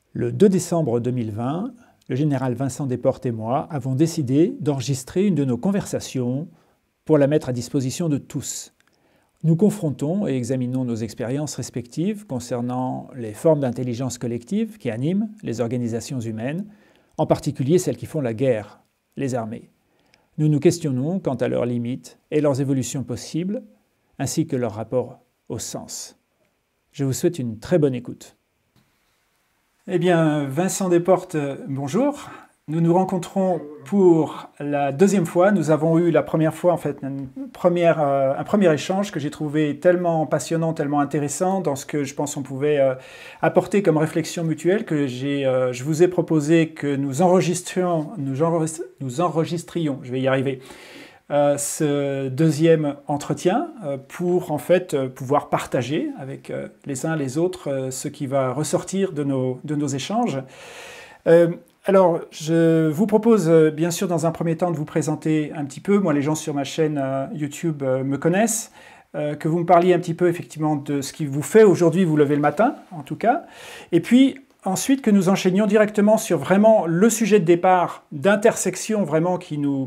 Le 2 décembre 2020, le général Vincent Desportes et moi avons décidé d'enregistrer une de nos conversations pour la mettre à disposition de tous. Nous confrontons et examinons nos expériences respectives concernant les formes d'intelligence collective qui animent les organisations humaines, en particulier celles qui font la guerre, les armées. Nous nous questionnons quant à leurs limites et leurs évolutions possibles, ainsi que leur rapport au sens. Je vous souhaite une très bonne écoute. Eh bien, Vincent Desportes, bonjour. Nous nous rencontrons pour la deuxième fois. Nous avons eu la première fois, en fait, un premier échange que j'ai trouvé tellement passionnant, tellement intéressant dans ce que je pense on pouvait apporter comme réflexion mutuelle que je vous ai proposé que nous enregistrions, je vais y arriver, ce deuxième entretien pour en fait pouvoir partager avec les uns les autres ce qui va ressortir de nos échanges. Alors, je vous propose bien sûr dans un premier temps de vous présenter un petit peu. Moi, les gens sur ma chaîne YouTube me connaissent. Que vous me parliez un petit peu effectivement de ce qui vous fait aujourd'hui vous lever le matin, en tout cas. Et puis, ensuite, que nous enchaînions directement sur vraiment le sujet de départ d'intersection vraiment qui nous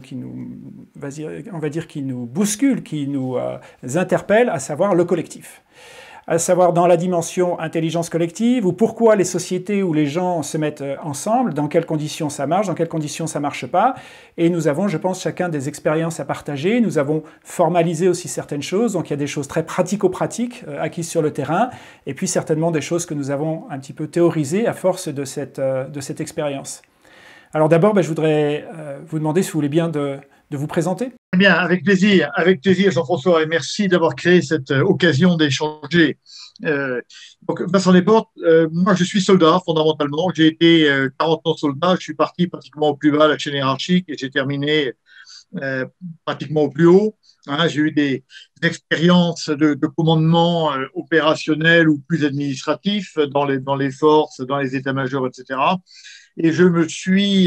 bouscule, qui nous interpelle, à savoir le collectif. À savoir dans la dimension intelligence collective, ou pourquoi les sociétés ou les gens se mettent ensemble, dans quelles conditions ça marche, dans quelles conditions ça ne marche pas. Et nous avons, je pense, chacun des expériences à partager. Nous avons formalisé aussi certaines choses, donc il y a des choses très pratico-pratiques acquises sur le terrain, et puis certainement des choses que nous avons un petit peu théorisées à force de cette expérience. Alors d'abord, je voudrais vous demander si vous voulez bien de vous présenter. Eh bien, avec plaisir Jean-François, et merci d'avoir créé cette occasion d'échanger. Donc, Vincent Desportes, moi je suis soldat fondamentalement, j'ai été 40 ans soldat, je suis parti pratiquement au plus bas de la chaîne hiérarchique et j'ai terminé pratiquement au plus haut. Hein, j'ai eu des expériences de commandement opérationnel ou plus administratif dans les forces, dans les états-majors, etc. Et je me suis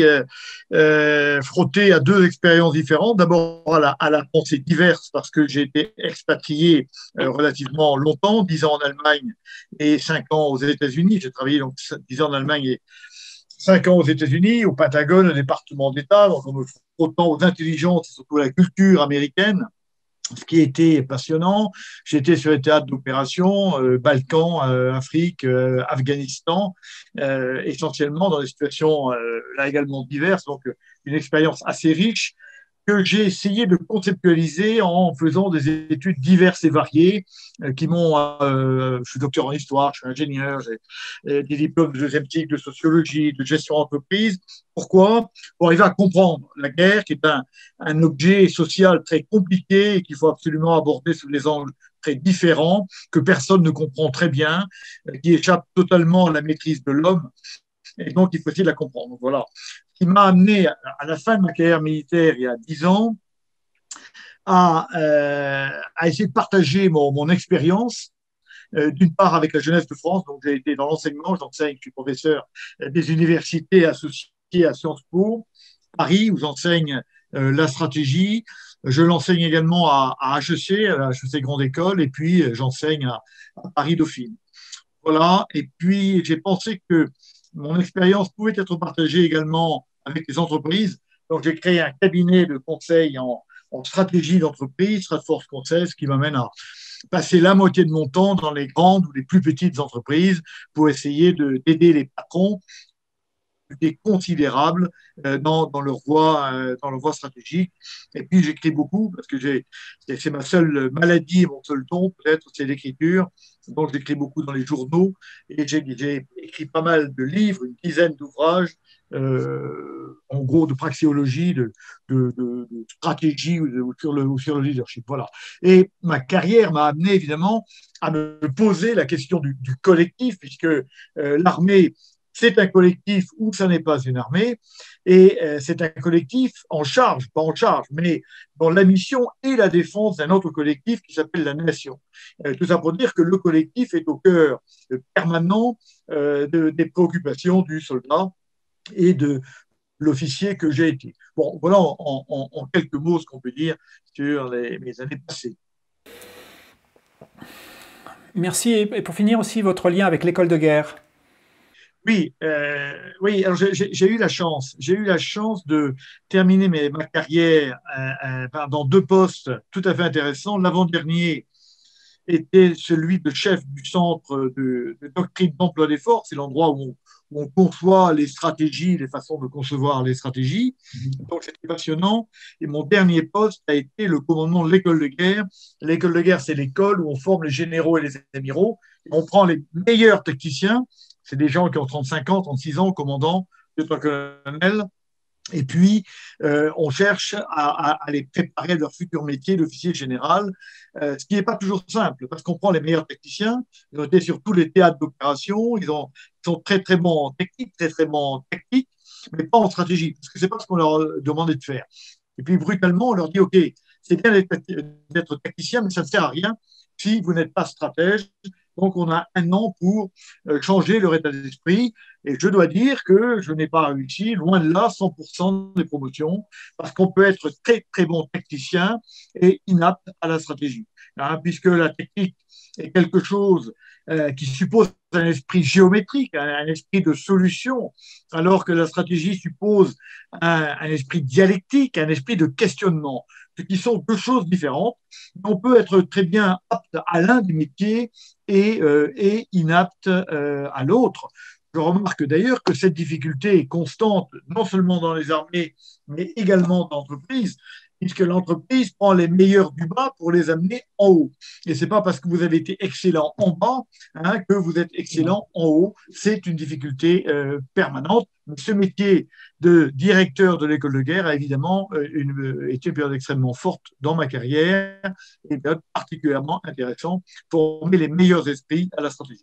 frotté à deux expériences différentes. D'abord à la pensée diverse, parce que j'ai été expatrié relativement longtemps, 10 ans en Allemagne et 5 ans aux États-Unis. J'ai travaillé donc 10 ans en Allemagne et 5 ans aux États-Unis, au Pentagone, au département d'État, donc en me frottant aux intelligences et surtout à la culture américaine, ce qui était passionnant. J'étais sur les théâtres d'opération, Balkans, Afrique, Afghanistan, essentiellement dans des situations là également diverses, donc une expérience assez riche que j'ai essayé de conceptualiser en faisant des études diverses et variées qui m'ont. Je suis docteur en histoire, je suis ingénieur, j'ai des diplômes de deuxième cycle de sociologie, de gestion d'entreprise. Pourquoi? Pour arriver à comprendre la guerre, qui est un objet social très compliqué et qu'il faut absolument aborder sous des angles très différents, que personne ne comprend très bien, qui échappe totalement à la maîtrise de l'homme. Et donc, il faut essayer de la comprendre. Voilà. Ce qui m'a amené à la fin de ma carrière militaire, il y a 10 ans, à essayer de partager mon expérience, d'une part avec la jeunesse de France, donc j'ai été dans l'enseignement, j'enseigne, je suis professeur des universités associées à Sciences Po, Paris, où j'enseigne la stratégie. Je l'enseigne également à HEC, à la HEC Grande École, et puis j'enseigne à Paris Dauphine. Voilà, et puis j'ai pensé que mon expérience pouvait être partagée également avec les entreprises. Donc, j'ai créé un cabinet de conseil en stratégie d'entreprise, Stratforce Conseil, ce qui m'amène à passer la moitié de mon temps dans les grandes ou les plus petites entreprises pour essayer d'aider les patrons considérable dans leur voie stratégique. Et puis j'écris beaucoup parce que c'est ma seule maladie et mon seul don, peut-être, c'est l'écriture. Donc j'écris beaucoup dans les journaux et j'ai écrit pas mal de livres, une dizaine d'ouvrages, en gros de praxéologie, de stratégie ou sur le leadership. Voilà. Et ma carrière m'a amené évidemment à me poser la question du collectif, puisque l'armée, c'est un collectif où ça n'est pas une armée, et c'est un collectif en charge, pas en charge, mais dans la mission et la défense d'un autre collectif qui s'appelle la nation. Tout ça pour dire que le collectif est au cœur permanent des préoccupations du soldat et de l'officier que j'ai été. Bon, voilà en quelques mots ce qu'on peut dire sur mes années passées. Merci. Et pour finir aussi, votre lien avec l'école de guerre. oui. Alors j'ai eu la chance de terminer ma carrière dans deux postes tout à fait intéressants. L'avant-dernier était celui de chef du centre de doctrine d'emploi des forces. C'est l'endroit où on conçoit les stratégies, les façons de concevoir les stratégies. Donc c'était passionnant. Et mon dernier poste a été le commandement de l'école de guerre. L'école de guerre, c'est l'école où on forme les généraux et les amiraux. On prend les meilleurs techniciens. C'est des gens qui ont 35 ans, 36 ans, commandant, lieutenant-colonel. Et puis, on cherche à les préparer à leur futur métier d'officier général, ce qui n'est pas toujours simple, parce qu'on prend les meilleurs techniciens, ils ont été sur tous les théâtres d'opération, ils sont très très bons en technique, très très bons en tactique, mais pas en stratégie, parce que ce n'est pas ce qu'on leur demandait de faire. Et puis, brutalement, on leur dit, OK, c'est bien d'être tacticien, mais ça ne sert à rien si vous n'êtes pas stratège. Donc, on a un an pour changer leur état d'esprit. Et je dois dire que je n'ai pas réussi, loin de là, 100% des promotions, parce qu'on peut être très, très bon tacticien et inapte à la stratégie. Hein, puisque la technique est quelque chose qui suppose un esprit géométrique, un esprit de solution, alors que la stratégie suppose un esprit dialectique, un esprit de questionnement, ce qui sont deux choses différentes. On peut être très bien apte à l'un des métiers et inapte à l'autre. Je remarque d'ailleurs que cette difficulté est constante, non seulement dans les armées, mais également dans l'entreprise, puisque l'entreprise prend les meilleurs du bas pour les amener en haut. Et ce n'est pas parce que vous avez été excellent en bas que vous êtes excellent en haut. C'est une difficulté permanente. Ce métier de directeur de l'école de guerre a évidemment été une période extrêmement forte dans ma carrière et une période particulièrement intéressante pour former les meilleurs esprits à la stratégie.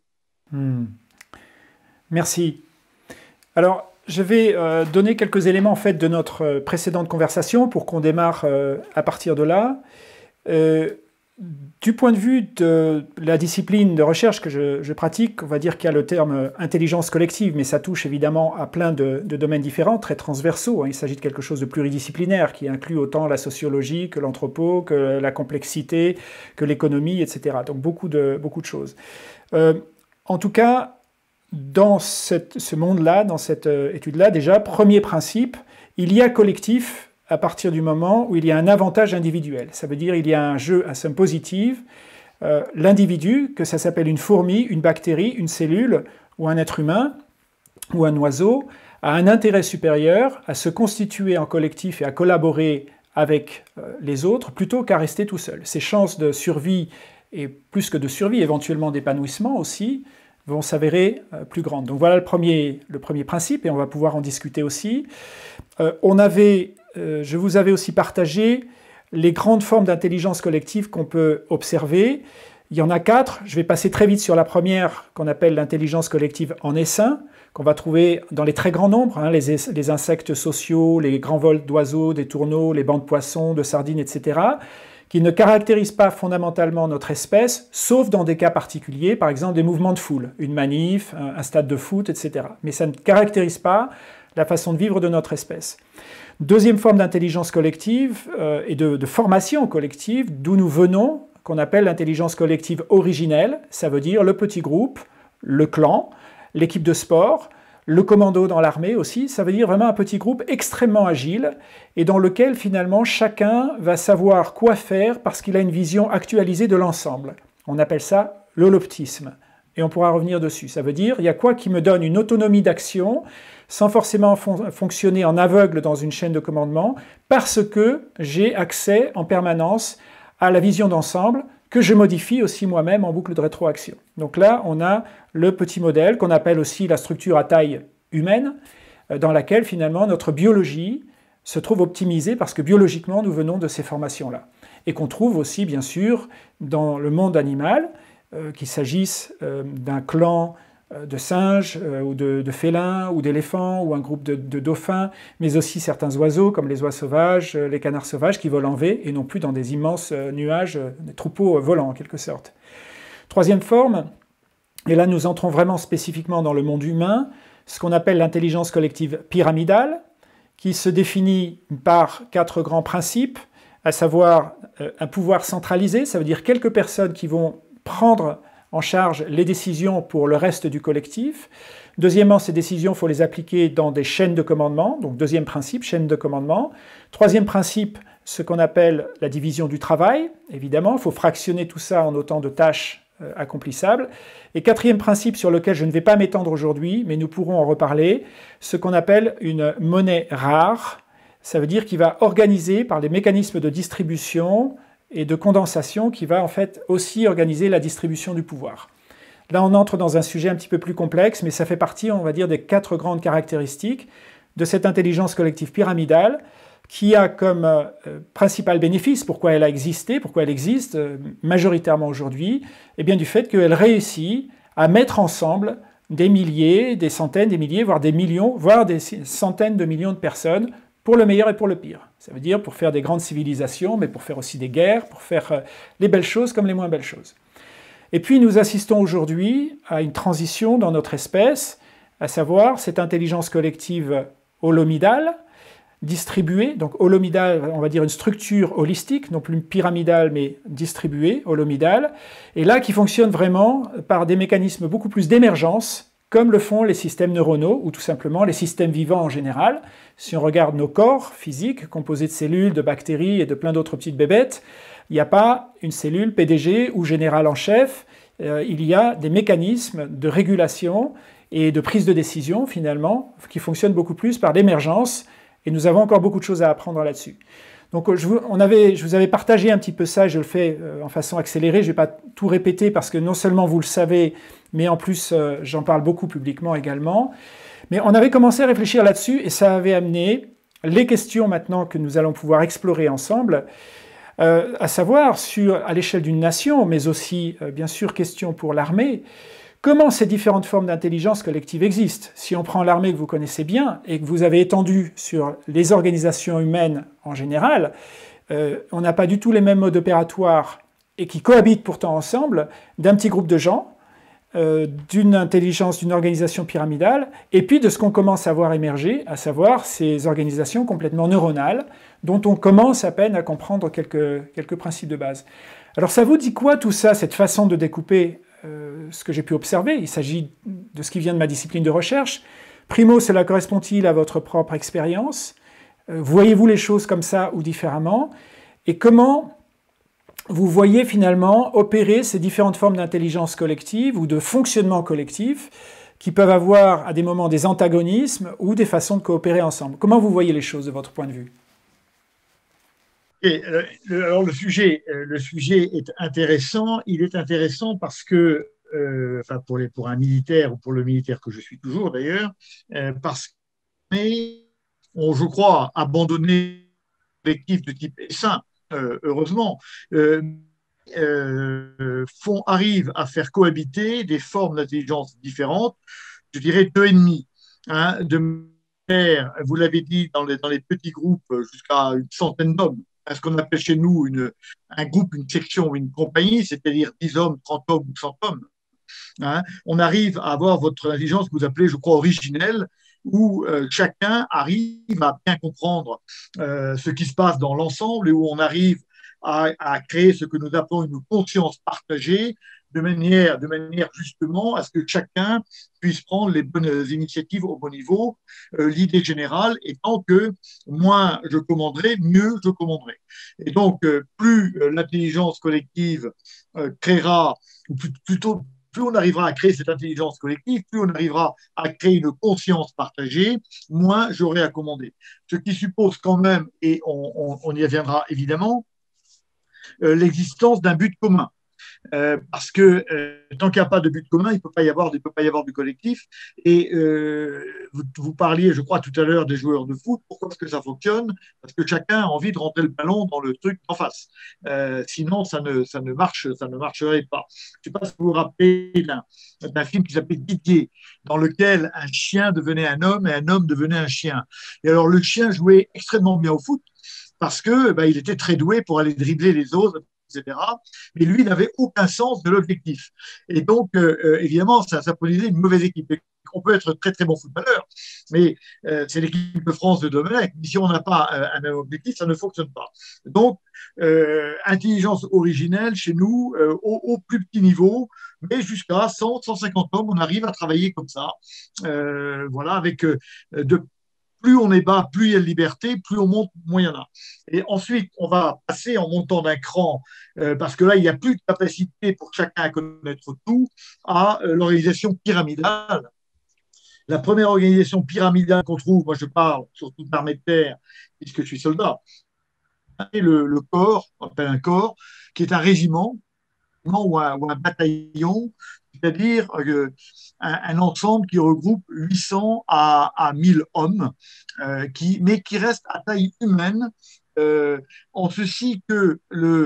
Merci. Alors, je vais donner quelques éléments en fait, de notre précédente conversation pour qu'on démarre à partir de là. Du point de vue de la discipline de recherche que je pratique, on va dire qu'il y a le terme intelligence collective, mais ça touche évidemment à plein de domaines différents, très transversaux. Il s'agit de quelque chose de pluridisciplinaire qui inclut autant la sociologie que l'anthropo, que la complexité, que l'économie, etc. Donc beaucoup de choses. En tout cas, dans ce monde-là, dans cette étude-là, déjà, premier principe, il y a collectif à partir du moment où il y a un avantage individuel. Ça veut dire qu'il y a un jeu à somme positive. L'individu, que ça s'appelle une fourmi, une bactérie, une cellule, ou un être humain, ou un oiseau, a un intérêt supérieur à se constituer en collectif et à collaborer avec les autres, plutôt qu'à rester tout seul. Ses chances de survie, et plus que de survie, éventuellement d'épanouissement aussi, vont s'avérer plus grandes. Donc voilà le premier principe, et on va pouvoir en discuter aussi. Je vous avais aussi partagé les grandes formes d'intelligence collective qu'on peut observer. Il y en a 4. Je vais passer très vite sur la première, qu'on appelle l'intelligence collective en essaim, qu'on va trouver dans les très grands nombres, les insectes sociaux, les grands vols d'oiseaux, des tourneaux, les bancs de poissons, de sardines, etc., qui ne caractérisent pas fondamentalement notre espèce, sauf dans des cas particuliers, par exemple des mouvements de foule, une manif, un stade de foot, etc. Mais ça ne caractérise pas la façon de vivre de notre espèce. Deuxième forme d'intelligence collective et de formation collective, d'où nous venons, qu'on appelle l'intelligence collective originelle, ça veut dire le petit groupe, le clan, l'équipe de sport, le commando dans l'armée aussi, ça veut dire vraiment un petit groupe extrêmement agile et dans lequel finalement chacun va savoir quoi faire parce qu'il a une vision actualisée de l'ensemble. On appelle ça l'holoptisme et on pourra revenir dessus. Ça veut dire il y a quoi qui me donne une autonomie d'action sans forcément fonctionner en aveugle dans une chaîne de commandement parce que j'ai accès en permanence à la vision d'ensemble que je modifie aussi moi-même en boucle de rétroaction. Donc là, on a le petit modèle qu'on appelle aussi la structure à taille humaine, dans laquelle finalement notre biologie se trouve optimisée parce que biologiquement, nous venons de ces formations-là. Et qu'on trouve aussi, bien sûr, dans le monde animal, qu'il s'agisse d'un clan de singes ou de félins ou d'éléphants ou un groupe de dauphins, mais aussi certains oiseaux comme les oies sauvages, les canards sauvages qui volent en V et non plus dans des immenses nuages, des troupeaux volants en quelque sorte. Troisième forme, et là nous entrons vraiment spécifiquement dans le monde humain, ce qu'on appelle l'intelligence collective pyramidale, qui se définit par 4 grands principes, à savoir un pouvoir centralisé, ça veut dire quelques personnes qui vont prendre en charge les décisions pour le reste du collectif. Deuxièmement, ces décisions, il faut les appliquer dans des chaînes de commandement. Donc deuxième principe, chaîne de commandement. Troisième principe, ce qu'on appelle la division du travail. Évidemment, il faut fractionner tout ça en autant de tâches accomplissables. Et quatrième principe sur lequel je ne vais pas m'étendre aujourd'hui, mais nous pourrons en reparler, ce qu'on appelle une monnaie rare. Ça veut dire qu'il va organiser par des mécanismes de distribution et de condensation qui va en fait aussi organiser la distribution du pouvoir. Là, on entre dans un sujet un petit peu plus complexe, mais ça fait partie, on va dire, des 4 grandes caractéristiques de cette intelligence collective pyramidale qui a comme principal bénéfice, pourquoi elle a existé, pourquoi elle existe majoritairement aujourd'hui, eh bien du fait qu'elle réussit à mettre ensemble des milliers, des centaines, des milliers, voire des millions, voire des centaines de millions de personnes pour le meilleur et pour le pire. Ça veut dire pour faire des grandes civilisations, mais pour faire aussi des guerres, pour faire les belles choses comme les moins belles choses. Et puis nous assistons aujourd'hui à une transition dans notre espèce, à savoir cette intelligence collective holomidale, distribuée, donc holomidale, on va dire une structure holistique, non plus pyramidale, mais distribuée, holomidale, et là qui fonctionne vraiment par des mécanismes beaucoup plus d'émergence, comme le font les systèmes neuronaux, ou tout simplement les systèmes vivants en général. Si on regarde nos corps physiques, composés de cellules, de bactéries et de plein d'autres petites bébêtes, il n'y a pas une cellule PDG ou général en chef, il y a des mécanismes de régulation et de prise de décision, finalement, qui fonctionnent beaucoup plus par l'émergence, et nous avons encore beaucoup de choses à apprendre là-dessus. Donc je vous avais partagé un petit peu ça, je le fais en façon accélérée, je ne vais pas tout répéter parce que non seulement vous le savez, mais en plus j'en parle beaucoup publiquement également. Mais on avait commencé à réfléchir là-dessus et ça avait amené les questions maintenant que nous allons pouvoir explorer ensemble, à savoir à l'échelle d'une nation, mais aussi bien sûr question pour l'armée, comment ces différentes formes d'intelligence collective existent. Si on prend l'armée que vous connaissez bien et que vous avez étendu sur les organisations humaines en général, on n'a pas du tout les mêmes modes opératoires et qui cohabitent pourtant ensemble d'un petit groupe de gens, d'une intelligence, d'une organisation pyramidale, et puis de ce qu'on commence à voir émerger, à savoir ces organisations complètement neuronales, dont on commence à peine à comprendre quelques principes de base. Alors ça vous dit quoi tout ça, cette façon de découper ce que j'ai pu observer? Il s'agit de ce qui vient de ma discipline de recherche. Primo, cela correspond-il à votre propre expérience? Voyez-vous les choses comme ça ou différemment? Et comment vous voyez finalement opérer ces différentes formes d'intelligence collective ou de fonctionnement collectif qui peuvent avoir à des moments des antagonismes ou des façons de coopérer ensemble? Comment vous voyez les choses de votre point de vue? Alors le sujet est intéressant. Il est intéressant parce que, enfin pour un militaire ou pour le militaire que je suis toujours d'ailleurs, parce qu'on, je crois, abandonné collectif de type essaim, heureusement, arrivent à faire cohabiter des formes d'intelligence différentes, je dirais deux ennemis. Hein, vous l'avez dit, dans les petits groupes, jusqu'à une centaine d'hommes, ce qu'on appelle chez nous un groupe, une section ou une compagnie, c'est-à-dire 10 hommes, 30 hommes ou 100 hommes. Hein, on arrive à avoir votre intelligence que vous appelez, je crois, originelle, où chacun arrive à bien comprendre ce qui se passe dans l'ensemble et où on arrive à créer ce que nous appelons une conscience partagée, de manière justement à ce que chacun puisse prendre les bonnes initiatives au bon niveau. L'idée générale étant que moins je commanderai, mieux je commanderai. Et donc, plus l'intelligence collective créera, ou plutôt plus on arrivera à créer cette intelligence collective, plus on arrivera à créer une conscience partagée, moins j'aurai à commander. Ce qui suppose quand même, et on y reviendra évidemment, l'existence d'un but commun. Parce que tant qu'il n'y a pas de but commun, il ne peut pas y avoir du collectif. Et vous parliez, je crois, tout à l'heure des joueurs de foot. Pourquoi est-ce que ça fonctionne? Parce que chacun a envie de rentrer le ballon dans le truc en face. Sinon, ça ne marcherait pas. Je ne sais pas si vous vous rappelez d'un film qui s'appelait Didier, dans lequel un chien devenait un homme et un homme devenait un chien. Et alors, le chien jouait extrêmement bien au foot parce que il était très doué pour aller dribbler les autres, etc. Mais lui, il n'avait aucun sens de l'objectif. Et donc, évidemment, ça produisait une mauvaise équipe. On peut être très, très bon footballeur, mais c'est l'équipe de France de Domenech. Mais si on n'a pas un même objectif, ça ne fonctionne pas. Donc, intelligence originelle chez nous au plus petit niveau, mais jusqu'à 100, 150 hommes, on arrive à travailler comme ça. Voilà, avec de plus on est bas, plus il y a de liberté, plus on monte, moins il y en a. Et ensuite, on va passer en montant d'un cran, parce que là, il n'y a plus de capacité pour chacun à connaître tout, à l'organisation pyramidale. La première organisation pyramidale qu'on trouve, moi je parle surtout d'armée de terre, puisque je suis soldat, c'est le corps, on appelle un corps, qui est un régiment ou un bataillon, c'est-à-dire un ensemble qui regroupe 800 à 1000 hommes, mais qui reste à taille humaine, en ceci que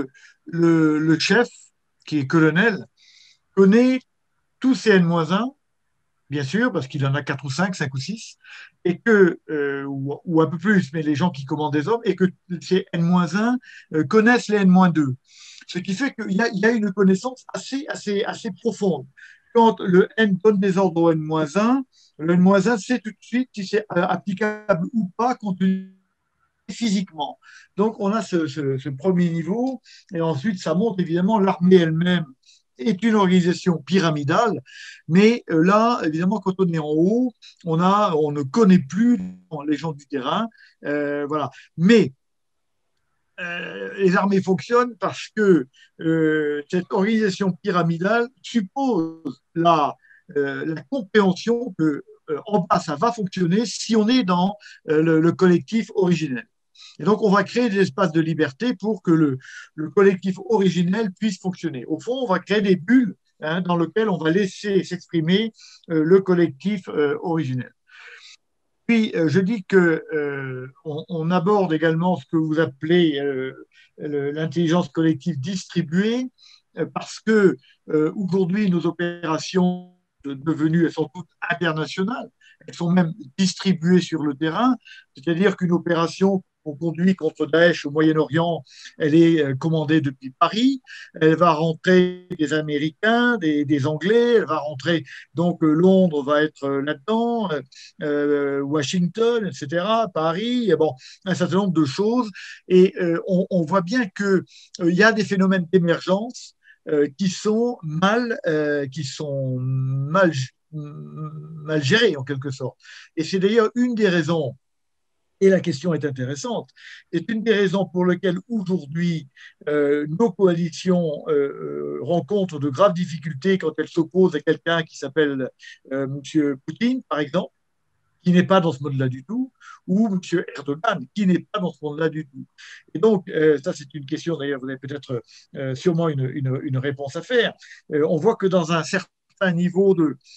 le chef, qui est colonel, connaît tous ses N-1, bien sûr, parce qu'il en a 4 ou 5, 5 ou 6, et que, ou un peu plus, mais les gens qui commandent des hommes, et que ces N-1 connaissent les N-2. Ce qui fait qu'il y a une connaissance assez profonde. Quand le N donne des ordres au N-1, le N-1 sait tout de suite si c'est applicable ou pas compte tenu physiquement. Donc, on a ce premier niveau, et ensuite, ça monte évidemment. L'armée elle-même est une organisation pyramidale, mais là, évidemment, quand on est en haut, on ne connaît plus les gens du terrain, voilà. Mais les armées fonctionnent parce que cette organisation pyramidale suppose la compréhension que en bas, ça va fonctionner si on est dans le collectif originel. Et donc, on va créer des espaces de liberté pour que le collectif originel puisse fonctionner. Au fond, on va créer des bulles dans lesquelles on va laisser s'exprimer le collectif originel. Puis, je dis que on aborde également ce que vous appelez l'intelligence collective distribuée, parce que aujourd'hui, nos opérations devenues, elles sont toutes internationales, elles sont même distribuées sur le terrain, c'est-à-dire qu'une opération qu'on conduit contre Daesh au Moyen-Orient, elle est commandée depuis Paris, elle va rentrer des Américains, des Anglais, elle va rentrer, donc Londres va être là-dedans, Washington, etc., Paris, bon, un certain nombre de choses, et on voit bien qu'il y a des phénomènes d'émergence qui sont mal gérés en quelque sorte. Et c'est d'ailleurs une des raisons, et la question est intéressante, est une des raisons pour lesquelles aujourd'hui nos coalitions rencontrent de graves difficultés quand elles s'opposent à quelqu'un qui s'appelle M. Poutine, par exemple, qui n'est pas dans ce mode-là du tout, ou M. Erdogan, qui n'est pas dans ce monde-là du tout. Et donc, ça c'est une question, d'ailleurs, vous avez peut-être sûrement une réponse à faire. On voit que dans un certain niveau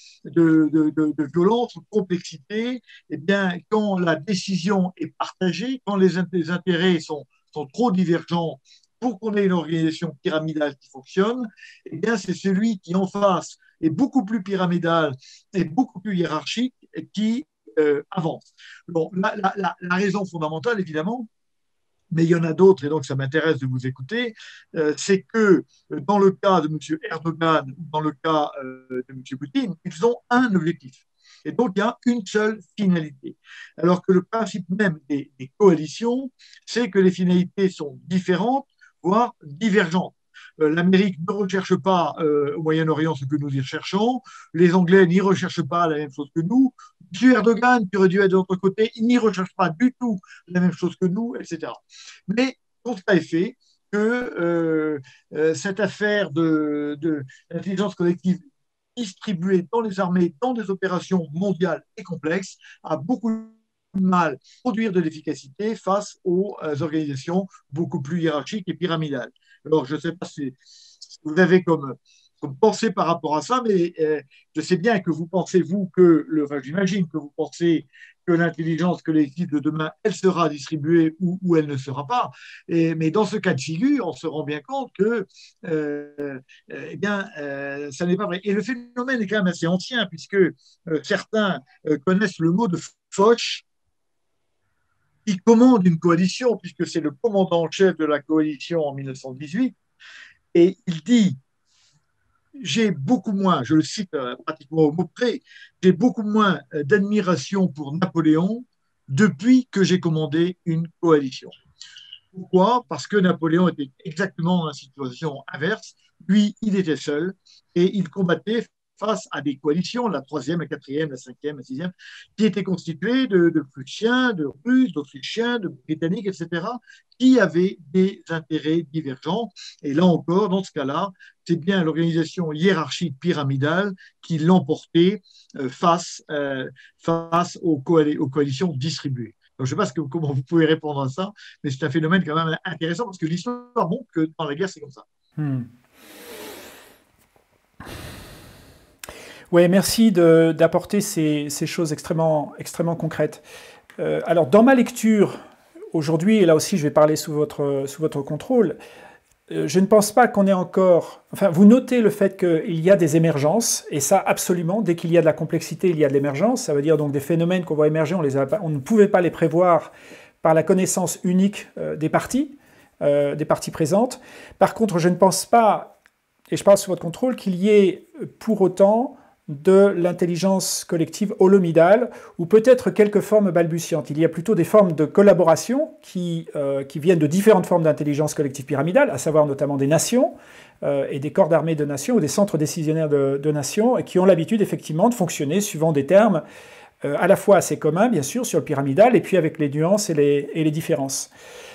de violence, de complexité, eh bien, quand la décision est partagée, quand les intérêts sont trop divergents pour qu'on ait une organisation pyramidale qui fonctionne, eh bien, c'est celui qui en face est beaucoup plus pyramidal et beaucoup plus hiérarchique qui avance. Bon, la raison fondamentale, évidemment, mais il y en a d'autres, et donc ça m'intéresse de vous écouter, c'est que dans le cas de M. Erdogan ou dans le cas de M. Poutine, ils ont un objectif. Et donc, il y a une seule finalité. Alors que le principe même des coalitions, c'est que les finalités sont différentes, voire divergentes. L'Amérique ne recherche pas au Moyen-Orient ce que nous y recherchons. Les Anglais n'y recherchent pas la même chose que nous. M. Erdogan, qui aurait dû être de notre côté, il n'y recherche pas du tout la même chose que nous, etc. Mais constat est fait que cette affaire d'intelligence collective distribuée dans les armées, dans des opérations mondiales et complexes, a beaucoup de mal à produire de l'efficacité face aux organisations beaucoup plus hiérarchiques et pyramidales. Alors, je ne sais pas si vous avez comme pensée par rapport à ça, mais je sais bien que vous pensez, vous, enfin, j'imagine que vous pensez que l'intelligence collective de demain, elle sera distribuée ou elle ne sera pas. Mais dans ce cas de figure, on se rend bien compte que eh bien, ça n'est pas vrai. Et le phénomène est quand même assez ancien, puisque certains connaissent le mot de Foch, qui commande une coalition, puisque c'est le commandant en chef de la coalition en 1918, et il dit j'ai beaucoup moins, je le cite pratiquement au mot près, j'ai beaucoup moins d'admiration pour Napoléon depuis que j'ai commandé une coalition. Pourquoi? Parce que Napoléon était exactement dans la situation inverse. Lui, il était seul et il combattait face à des coalitions, la troisième, la quatrième, la cinquième, la sixième, qui étaient constituées de Prussiens, de Russes, d'Autrichiens, de Britanniques, etc., qui avaient des intérêts divergents. Et là encore, dans ce cas-là, c'est bien l'organisation hiérarchique pyramidale qui l'emportait face aux coalitions distribuées. Donc, je ne sais pas comment vous pouvez répondre à ça, mais c'est un phénomène quand même intéressant parce que l'histoire montre que dans la guerre, c'est comme ça. Oui, merci d'apporter ces choses extrêmement concrètes. Alors, dans ma lecture, aujourd'hui, et là aussi je vais parler sous votre contrôle, je ne pense pas qu'on ait encore... Enfin, vous notez le fait qu'il y a des émergences, et ça, absolument, dès qu'il y a de la complexité, il y a de l'émergence. Ça veut dire donc des phénomènes qu'on voit émerger, on ne pouvait pas les prévoir par la connaissance unique des parties présentes. Par contre, je ne pense pas, et je parle sous votre contrôle, qu'il y ait pour autant de l'intelligence collective holomidale, ou peut-être quelques formes balbutiantes. Il y a plutôt des formes de collaboration qui viennent de différentes formes d'intelligence collective pyramidale, à savoir notamment des nations et des corps d'armée de nations, ou des centres décisionnaires de nations, et qui ont l'habitude effectivement de fonctionner suivant des termes à la fois assez communs, bien sûr, sur le pyramidal, et puis avec les nuances et les différences.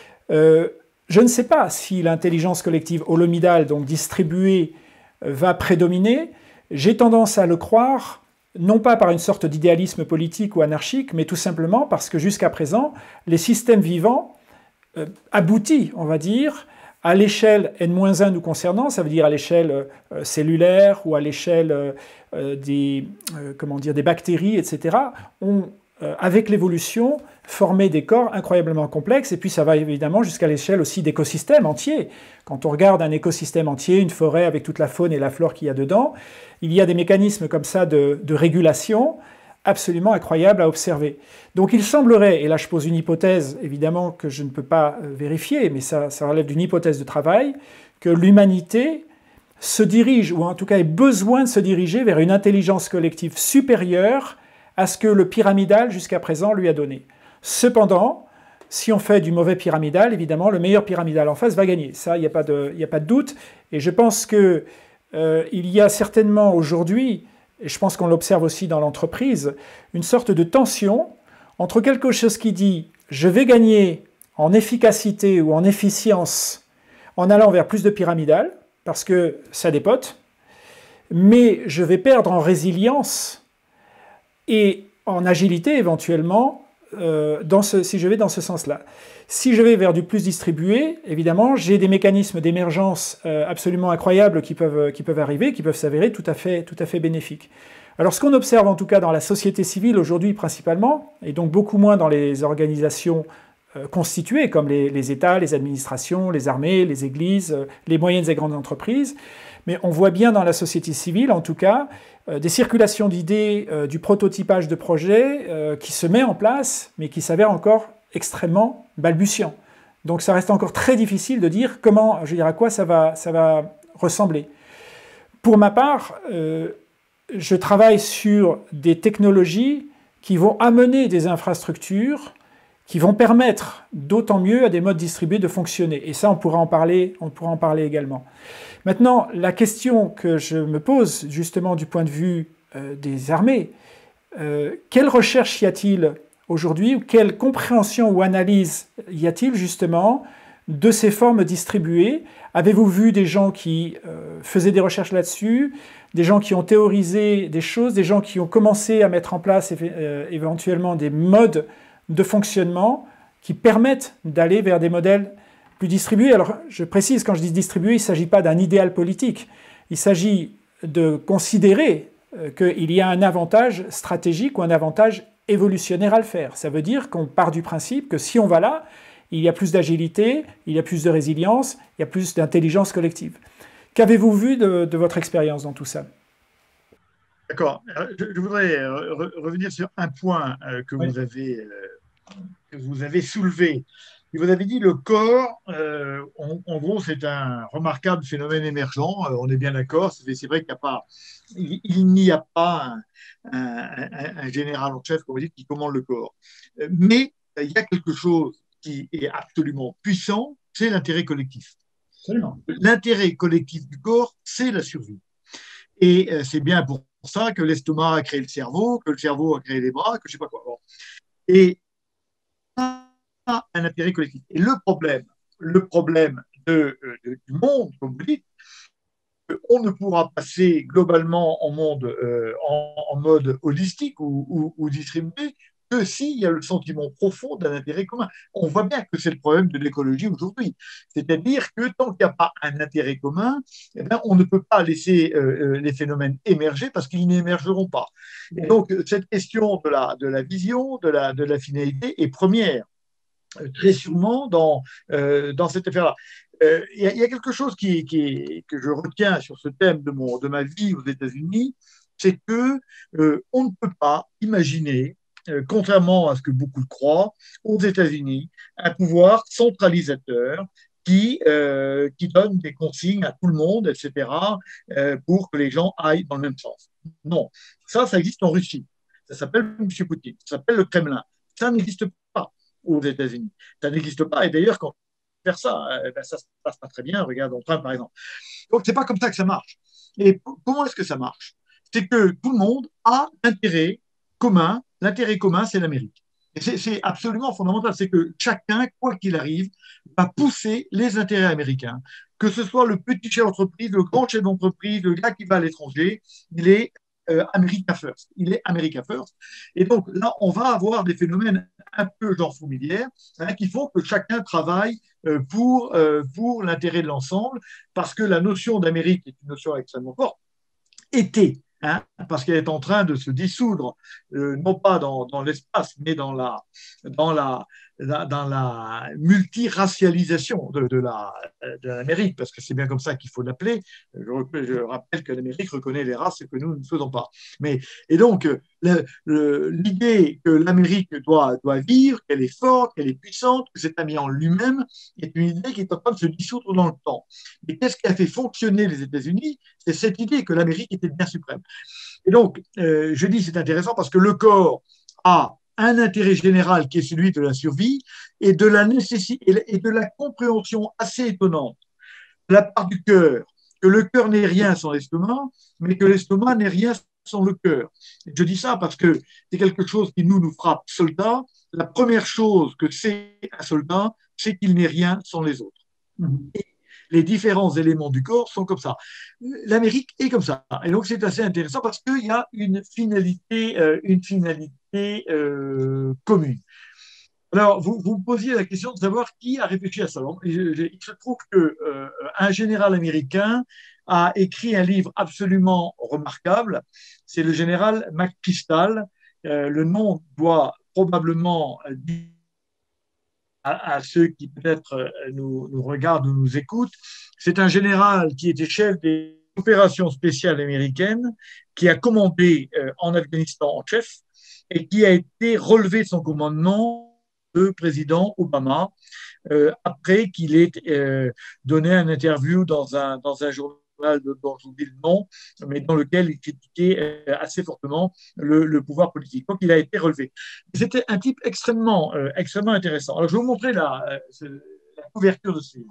Je ne sais pas si l'intelligence collective holomidale, donc distribuée, va prédominer. J'ai tendance à le croire, non pas par une sorte d'idéalisme politique ou anarchique, mais tout simplement parce que jusqu'à présent, les systèmes vivants aboutissent, on va dire, à l'échelle N-1 nous concernant, ça veut dire à l'échelle cellulaire ou à l'échelle des bactéries, etc., ont, avec l'évolution, formé des corps incroyablement complexes, et puis ça va évidemment jusqu'à l'échelle aussi d'écosystèmes entiers. Quand on regarde un écosystème entier, une forêt avec toute la faune et la flore qu'il y a dedans, il y a des mécanismes comme ça de régulation absolument incroyables à observer. Donc il semblerait, et là je pose une hypothèse évidemment que je ne peux pas vérifier, mais ça relève d'une hypothèse de travail, que l'humanité se dirige, ou en tout cas ait besoin de se diriger vers une intelligence collective supérieure à ce que le pyramidal jusqu'à présent lui a donné. Cependant, si on fait du mauvais pyramidal, évidemment, le meilleur pyramidal en face va gagner. Ça, il n'y a pas de doute. Et je pense qu'il y a certainement aujourd'hui, et je pense qu'on l'observe aussi dans l'entreprise, une sorte de tension entre quelque chose qui dit « je vais gagner en efficacité ou en efficience en allant vers plus de pyramidal, parce que ça dépote, mais je vais perdre en résilience et en agilité éventuellement si je vais dans ce sens-là. Si je vais vers du plus distribué, évidemment, j'ai des mécanismes d'émergence absolument incroyables qui peuvent arriver, qui peuvent s'avérer tout à fait bénéfiques. Alors ce qu'on observe en tout cas dans la société civile aujourd'hui principalement, et donc beaucoup moins dans les organisations constituées comme les États, les administrations, les armées, les églises, les moyennes et grandes entreprises, mais on voit bien dans la société civile en tout cas des circulations d'idées, du prototypage de projets qui se met en place, mais qui s'avère encore extrêmement balbutiant. Donc ça reste encore très difficile de dire à quoi ça va ressembler. Pour ma part, je travaille sur des technologies qui vont amener des infrastructures qui vont permettre d'autant mieux à des modes distribués de fonctionner. Et ça, on pourra en parler également. Maintenant, la question que je me pose, justement du point de vue des armées, quelle recherche y a-t-il aujourd'hui, quelle compréhension ou analyse y a-t-il justement de ces formes distribuées? Avez-vous vu des gens qui faisaient des recherches là-dessus, des gens qui ont théorisé des choses, des gens qui ont commencé à mettre en place éventuellement des modes de fonctionnement qui permettent d'aller vers des modèles plus distribués? Alors, je précise, quand je dis distribué, il ne s'agit pas d'un idéal politique. Il s'agit de considérer qu'il y a un avantage stratégique ou un avantage évolutionnaire à le faire. Ça veut dire qu'on part du principe que si on va là, il y a plus d'agilité, il y a plus de résilience, il y a plus d'intelligence collective. Qu'avez-vous vu de votre expérience dans tout ça? D'accord. Je voudrais revenir sur un point que Oui. vous avez soulevé. Et vous avez dit le corps, en gros, c'est un remarquable phénomène émergent. On est bien d'accord. C'est vrai il n'y a pas un général en chef, comme vous dites, qui commande le corps. Mais il y a quelque chose qui est absolument puissant, c'est l'intérêt collectif. Absolument. L'intérêt collectif du corps, c'est la survie. Et c'est bien pour ça que l'estomac a créé le cerveau, que le cerveau a créé les bras, que je ne sais pas quoi. Bon. Et un intérêt collectif. Et le problème du monde, comme vous dites, on ne pourra passer globalement en mode holistique ou distribué que s'il y a le sentiment profond d'un intérêt commun. On voit bien que c'est le problème de l'écologie aujourd'hui. C'est-à-dire que tant qu'il n'y a pas un intérêt commun, eh bien, on ne peut pas laisser les phénomènes émerger parce qu'ils n'émergeront pas. Et donc, cette question de la vision, de la finalité est première, très sûrement, dans cette affaire-là. Y a quelque chose que je retiens sur ce thème de ma vie aux États-Unis, c'est que on ne peut pas imaginer, contrairement à ce que beaucoup le croient, aux États-Unis, un pouvoir centralisateur qui donne des consignes à tout le monde, etc., pour que les gens aillent dans le même sens. Non, ça existe en Russie. Ça s'appelle M. Poutine, ça s'appelle le Kremlin. Ça n'existe pas aux États-Unis. Ça n'existe pas. Et d'ailleurs, quand faire ça, ben, ça se passe pas très bien. Regarde Trump, par exemple. Donc, c'est pas comme ça que ça marche. Et comment est-ce que ça marche? C'est que tout le monde a intérêt commun. L'intérêt commun, c'est l'Amérique. Et c'est absolument fondamental. C'est que chacun, quoi qu'il arrive, va pousser les intérêts américains. Que ce soit le petit chef d'entreprise, le grand chef d'entreprise, le gars qui va à l'étranger, il est America First. Il est America First. Et donc là, on va avoir des phénomènes un peu genre fourmilière, qui font que chacun travaille pour l'intérêt de l'ensemble, parce que la notion d'Amérique est une notion extrêmement forte, était, parce qu'elle est en train de se dissoudre, non pas dans l'espace, mais dans la multiracialisation de l'Amérique, parce que c'est bien comme ça qu'il faut l'appeler. Je rappelle que l'Amérique reconnaît les races que nous ne faisons pas. Et donc, l'idée que l'Amérique doit vivre, qu'elle est forte, qu'elle est puissante, que c'est ami en lui-même, est une idée qui est en train de se dissoudre dans le temps. Mais qu'est-ce qui a fait fonctionner les États-Unis? C'est cette idée que l'Amérique était bien suprême. Et donc, je dis c'est intéressant parce que le corps a un intérêt général qui est celui de la survie et de la nécessité et de la compréhension assez étonnante de la part du cœur, que le cœur n'est rien sans l'estomac, mais que l'estomac n'est rien sans le cœur. Et je dis ça parce que c'est quelque chose qui nous frappe soldats. La première chose que c'est un soldat, c'est qu'il n'est rien sans les autres. Et les différents éléments du corps sont comme ça. L'Amérique est comme ça. Et donc, c'est assez intéressant parce qu'il y a une finalité commune. Alors, vous posiez la question de savoir qui a réfléchi à ça. Il se trouve qu'un général américain a écrit un livre absolument remarquable. C'est le général McChrystal. Le nom doit probablement dire à ceux qui peut-être nous regardent ou nous écoutent. C'est un général qui était chef des opérations spéciales américaines, qui a commandé en Afghanistan en chef et qui a été relevé de son commandement le président Obama après qu'il ait donné une interview dans un journal dont j'oublie le nom, mais dans lequel il critiquait assez fortement le pouvoir politique. Donc, il a été relevé. C'était un type extrêmement intéressant. Alors, je vais vous montrer la couverture de ce livre.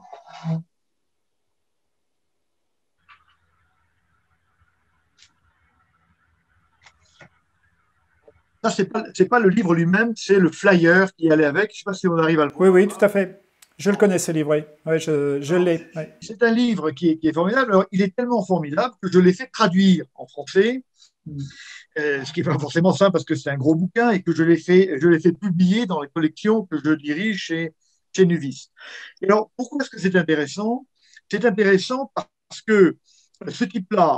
Ça, c'est pas le livre lui-même, c'est le flyer qui allait avec. Je ne sais pas si on arrive à le voir. Oui, tout à fait. Je le connais, ce livre, oui. Ouais, je l'ai. Ouais. C'est un livre qui est formidable. Alors, il est tellement formidable que je l'ai fait traduire en français, ce qui n'est pas forcément simple parce que c'est un gros bouquin et que je l'ai fait publier dans les collections que je dirige chez Nuvis. Et alors, pourquoi est-ce que c'est intéressant? C'est intéressant parce que ce type-là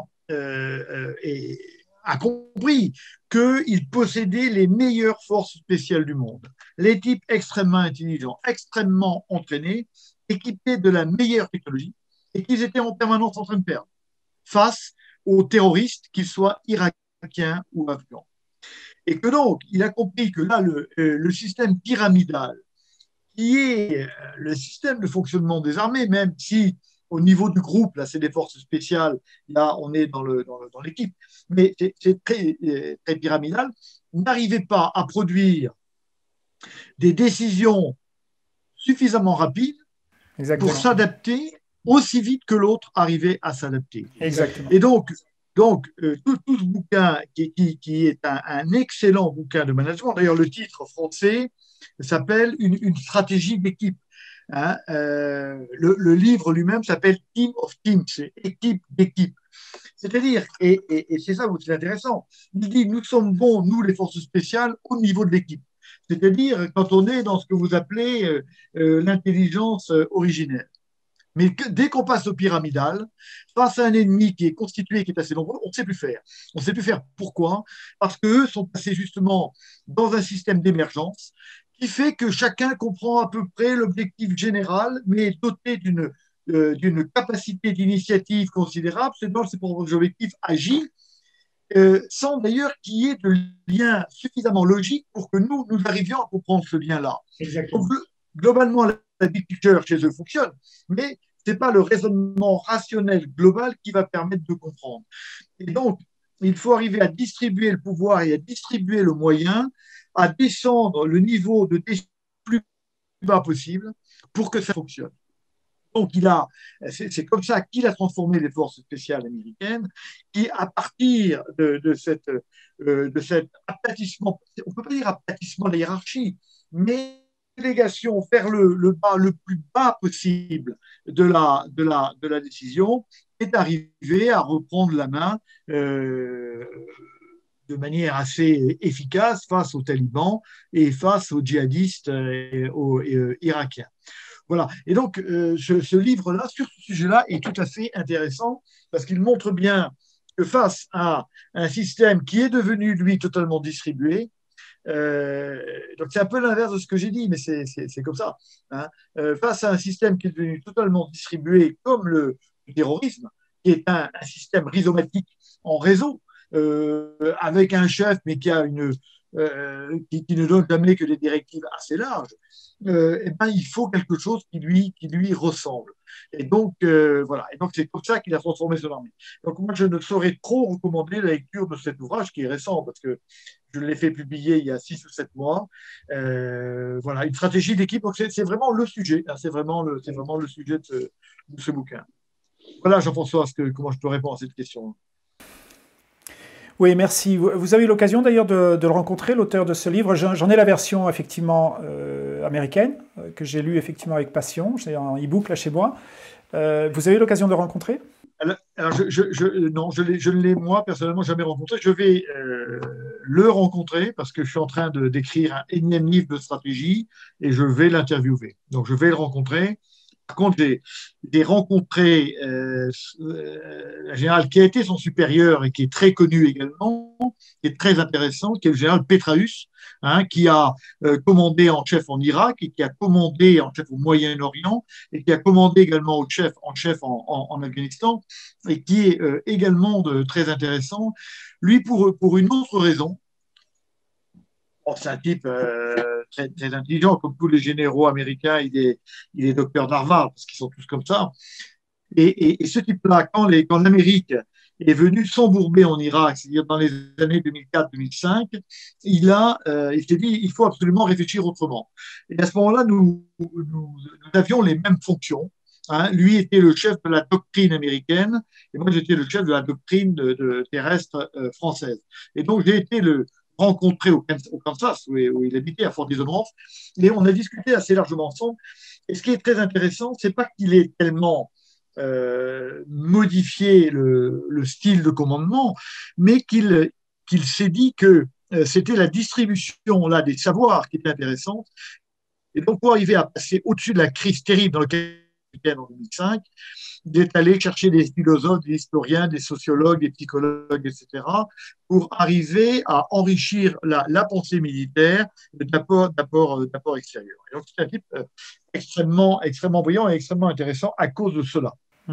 a compris qu'il possédait les meilleures forces spéciales du monde. Les types extrêmement intelligents, extrêmement entraînés, équipés de la meilleure technologie et qu'ils étaient en permanence en train de perdre face aux terroristes, qu'ils soient irakiens ou afghans. Et que donc, il a compris que là, le système pyramidal, qui est le système de fonctionnement des armées, même si au niveau du groupe, là, c'est des forces spéciales, là, on est dans l'équipe, mais c'est très pyramidal, n'arrivait pas à produire des décisions suffisamment rapide Exactement. pour s'adapter aussi vite que l'autre arrivait à s'adapter. Exactement. Et donc tout ce bouquin qui est un excellent bouquin de management, d'ailleurs le titre français s'appelle une stratégie d'équipe. Hein, le livre lui-même s'appelle Team of Teams, c'est équipe d'équipe. C'est-à-dire, et c'est ça où c'est intéressant, il dit nous sommes bons, nous les forces spéciales, au niveau de l'équipe. C'est-à-dire quand on est dans ce que vous appelez l'intelligence originelle. Mais dès qu'on passe au pyramidal, face à un ennemi qui est constitué, qui est assez nombreux, on ne sait plus faire. On ne sait plus faire. Pourquoi? Parce qu'eux sont passés justement dans un système d'émergence qui fait que chacun comprend à peu près l'objectif général, mais est doté d'une capacité d'initiative considérable, c'est dans ses propres objectifs agit, sans d'ailleurs qu'il y ait de lien suffisamment logique pour que nous arrivions à comprendre ce lien-là. Exactement. Donc, globalement, la big picture chez eux fonctionne, mais ce n'est pas le raisonnement rationnel global qui va permettre de comprendre. Et donc, il faut arriver à distribuer le pouvoir et à distribuer le moyen, à descendre le niveau de décision plus bas possible pour que ça fonctionne. Donc, c'est comme ça qu'il a transformé les forces spéciales américaines, qui, à partir de cet aplatissement, on ne peut pas dire aplatissement de la hiérarchie, mais délégation vers le plus bas possible de la décision, est arrivé à reprendre la main de manière assez efficace face aux talibans et face aux djihadistes irakiens. Voilà. Et donc, ce livre-là, sur ce sujet-là, est tout à fait intéressant parce qu'il montre bien que face à un système qui est devenu, lui, totalement distribué, donc c'est un peu l'inverse de ce que j'ai dit, mais c'est comme ça. Hein. Face à un système qui est devenu totalement distribué, comme le terrorisme, qui est un système rhizomatique en réseau, avec un chef, mais qui ne donne jamais que des directives assez larges, eh ben, il faut quelque chose qui lui ressemble. Et donc, voilà. Et donc, c'est comme ça qu'il a transformé son armée. Donc, moi, je ne saurais trop recommander la lecture de cet ouvrage qui est récent parce que je l'ai fait publier il y a 6 ou 7 mois. Voilà, une stratégie d'équipe. Donc, c'est vraiment le sujet. Hein, c'est vraiment le sujet de ce bouquin. Voilà, Jean-François, comment je peux répondre à cette question? Oui, merci. Vous avez eu l'occasion d'ailleurs de le rencontrer, l'auteur de ce livre. J'en ai la version effectivement américaine, que j'ai lue effectivement avec passion. J'ai un e-book là chez moi. Vous avez eu l'occasion de le rencontrer? Alors, non, je ne l'ai moi personnellement jamais rencontré. Je vais le rencontrer parce que je suis en train d'écrire un énième livre de stratégie et je vais l'interviewer. Donc, je vais le rencontrer. Par contre, j'ai rencontré un général qui a été son supérieur et qui est très connu également, qui est très intéressant, qui est le général Petraeus, hein, qui a commandé en chef en Irak et qui a commandé en chef au Moyen-Orient et qui a commandé également en chef en Afghanistan et qui est également très intéressant. Lui, pour une autre raison, c'est un type très, très intelligent, comme tous les généraux américains, il est docteur d'Harvard, parce qu'ils sont tous comme ça. Et ce type-là, quand l'Amérique est venue s'embourber en Irak, c'est-à-dire dans les années 2004-2005, il s'est dit il faut absolument réfléchir autrement. Et à ce moment-là, nous avions les mêmes fonctions. Hein. Lui était le chef de la doctrine américaine et moi j'étais le chef de la doctrine terrestre française. Et donc j'ai été rencontré au Kansas, où il habitait, à Fort Dearborn, et on a discuté assez largement ensemble. Et ce qui est très intéressant, c'est pas qu'il ait tellement modifié le style de commandement, mais qu'il s'est dit que c'était la distribution là, des savoirs qui était intéressante. Et donc, pour arriver à passer au-dessus de la crise terrible dans laquelle on était en 2005, d'être allé chercher des philosophes, des historiens, des sociologues, des psychologues, etc., pour arriver à enrichir la pensée militaire d'apports extérieurs. Et donc, c'est un type extrêmement brillant et extrêmement intéressant à cause de cela.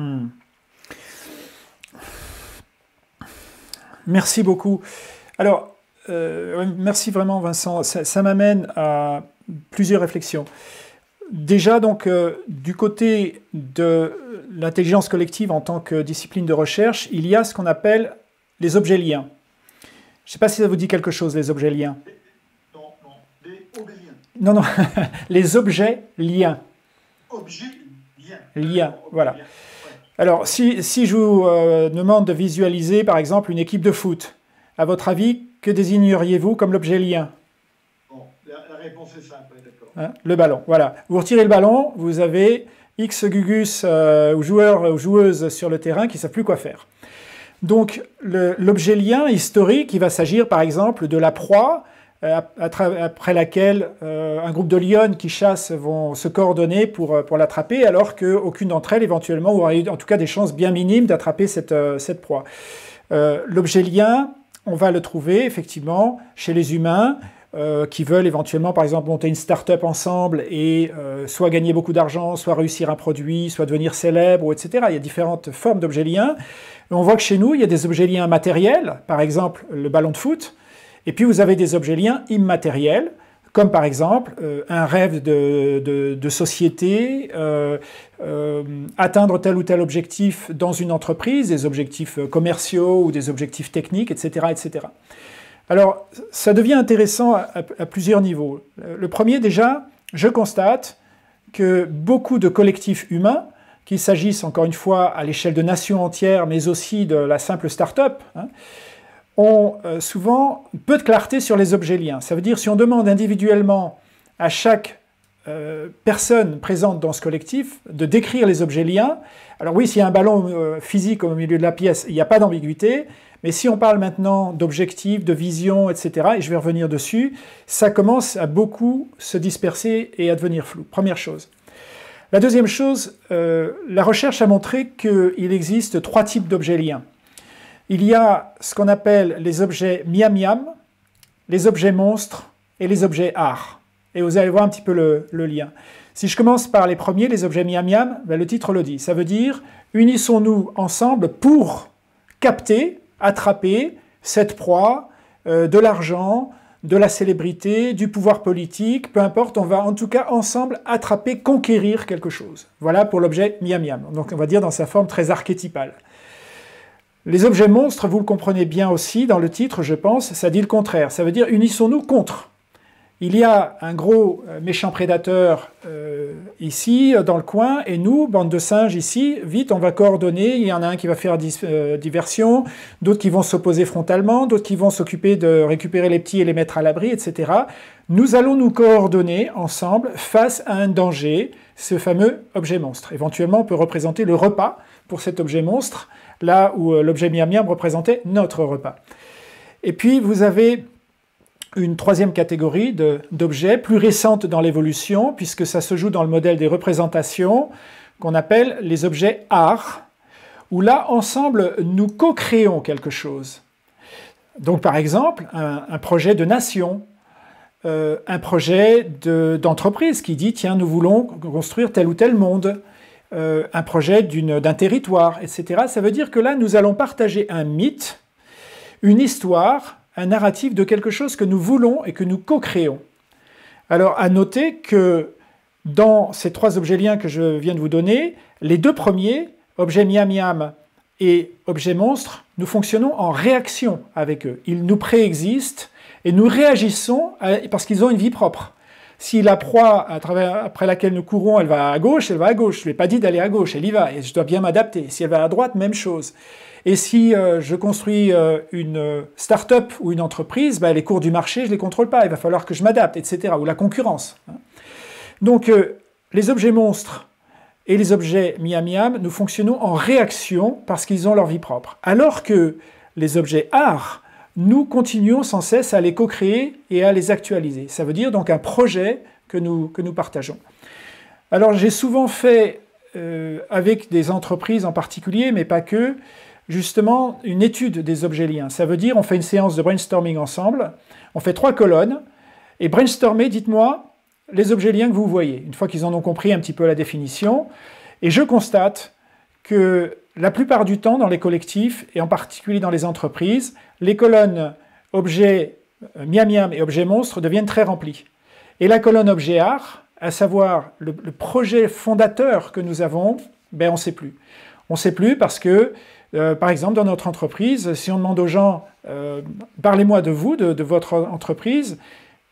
Merci beaucoup. Alors, merci vraiment, Vincent. Ça m'amène à plusieurs réflexions. Déjà, donc, du côté de l'intelligence collective en tant que discipline de recherche, il y a ce qu'on appelle les objets liens. Je ne sais pas si ça vous dit quelque chose, les objets liens. Non, des obéliens. Non, non, les objets liens. Objets liens. Liens, voilà. Ouais. Alors, si je vous demande de visualiser, par exemple, une équipe de foot, à votre avis, que désigneriez-vous comme l'objet lien? Bon, la réponse est simple, d'accord. Hein, le ballon, voilà. Vous retirez le ballon, vous avez X gugus ou joueurs ou joueuses sur le terrain qui ne savent plus quoi faire. Donc, l'objet lien historique, il va s'agir, par exemple, de la proie, après laquelle un groupe de lionnes qui chassent vont se coordonner pour l'attraper, alors qu'aucune d'entre elles, éventuellement, aura eu en tout cas des chances bien minimes d'attraper cette proie. L'objet lien, on va le trouver effectivement chez les humains qui veulent éventuellement, par exemple, monter une start-up ensemble et soit gagner beaucoup d'argent, soit réussir un produit, soit devenir célèbre, etc. Il y a différentes formes d'objets liens. On voit que chez nous, il y a des objets liens matériels, par exemple le ballon de foot. Et puis vous avez des objets liens immatériels, comme par exemple un rêve de société, atteindre tel ou tel objectif dans une entreprise, des objectifs commerciaux ou des objectifs techniques, etc., etc. Alors, ça devient intéressant à plusieurs niveaux. Le premier, déjà, je constate que beaucoup de collectifs humains, qu'il s'agisse encore une fois à l'échelle de nations entières, mais aussi de la simple start-up, hein, ont souvent peu de clarté sur les objets liens. Ça veut dire si on demande individuellement à chaque personne présente dans ce collectif de décrire les objets liens, alors oui, s'il y a un ballon physique au milieu de la pièce, il n'y a pas d'ambiguïté, mais si on parle maintenant d'objectifs, de vision, etc., et je vais revenir dessus, ça commence à beaucoup se disperser et à devenir flou. Première chose. La deuxième chose, la recherche a montré qu'il existe 3 types d'objets liens. Il y a ce qu'on appelle les objets miam-miam, les objets monstres et les objets art. Et vous allez voir un petit peu le lien. Si je commence par les premiers, les objets miam-miam, ben le titre le dit. Ça veut dire « Unissons-nous ensemble pour capter, attraper cette proie, de l'argent, de la célébrité, du pouvoir politique, peu importe, on va en tout cas ensemble attraper, conquérir quelque chose. » Voilà pour l'objet miam-miam. Donc on va dire dans sa forme très archétypale. Les objets monstres, vous le comprenez bien aussi, dans le titre, je pense, ça dit le contraire. Ça veut dire unissons-nous contre. Il y a un gros méchant prédateur ici, dans le coin, et nous, bande de singes ici, vite, on va coordonner. Il y en a un qui va faire diversion, d'autres qui vont s'opposer frontalement, d'autres qui vont s'occuper de récupérer les petits et les mettre à l'abri, etc. Nous allons nous coordonner ensemble face à un danger, ce fameux objet monstre. Éventuellement, on peut représenter le repas pour cet objet monstre, là où l'objet miam-miam représentait notre repas. Et puis, vous avez une troisième catégorie d'objets, plus récente dans l'évolution, puisque ça se joue dans le modèle des représentations, qu'on appelle les objets art, où là, ensemble, nous co-créons quelque chose. Donc, par exemple, un projet de nation, un projet d'entreprise qui dit « Tiens, nous voulons construire tel ou tel monde ». Un projet d'un territoire, etc. Ça veut dire que là, nous allons partager un mythe, une histoire, un narratif de quelque chose que nous voulons et que nous co-créons. Alors, à noter que dans ces 3 objets liens que je viens de vous donner, les 2 premiers, objet miam-miam et objet monstre, nous fonctionnons en réaction avec eux. Ils nous préexistent et nous réagissons parce qu'ils ont une vie propre. Si la proie après laquelle nous courons, elle va à gauche, elle va à gauche. Je ne lui ai pas dit d'aller à gauche, elle y va, et je dois bien m'adapter. Si elle va à droite, même chose. Et si je construis une start-up ou une entreprise, ben, les cours du marché, je ne les contrôle pas, il va falloir que je m'adapte, etc. Ou la concurrence. Donc, les objets monstres et les objets miam-miam, nous fonctionnons en réaction parce qu'ils ont leur vie propre. Alors que les objets art, nous continuons sans cesse à les co-créer et à les actualiser. Ça veut dire donc un projet que nous partageons. Alors j'ai souvent fait, avec des entreprises en particulier, mais pas que, justement une étude des objets liens. Ça veut dire on fait une séance de brainstorming ensemble, on fait 3 colonnes, et brainstormer, dites-moi, les objets liens que vous voyez, une fois qu'ils en ont compris un petit peu la définition, et je constate que la plupart du temps, dans les collectifs, et en particulier dans les entreprises, les colonnes objets miam-miam et objets monstres deviennent très remplies. Et la colonne objet art, à savoir le projet fondateur que nous avons, ben on ne sait plus. On ne sait plus parce que, par exemple, dans notre entreprise, si on demande aux gens « parlez-moi de vous, de votre entreprise »,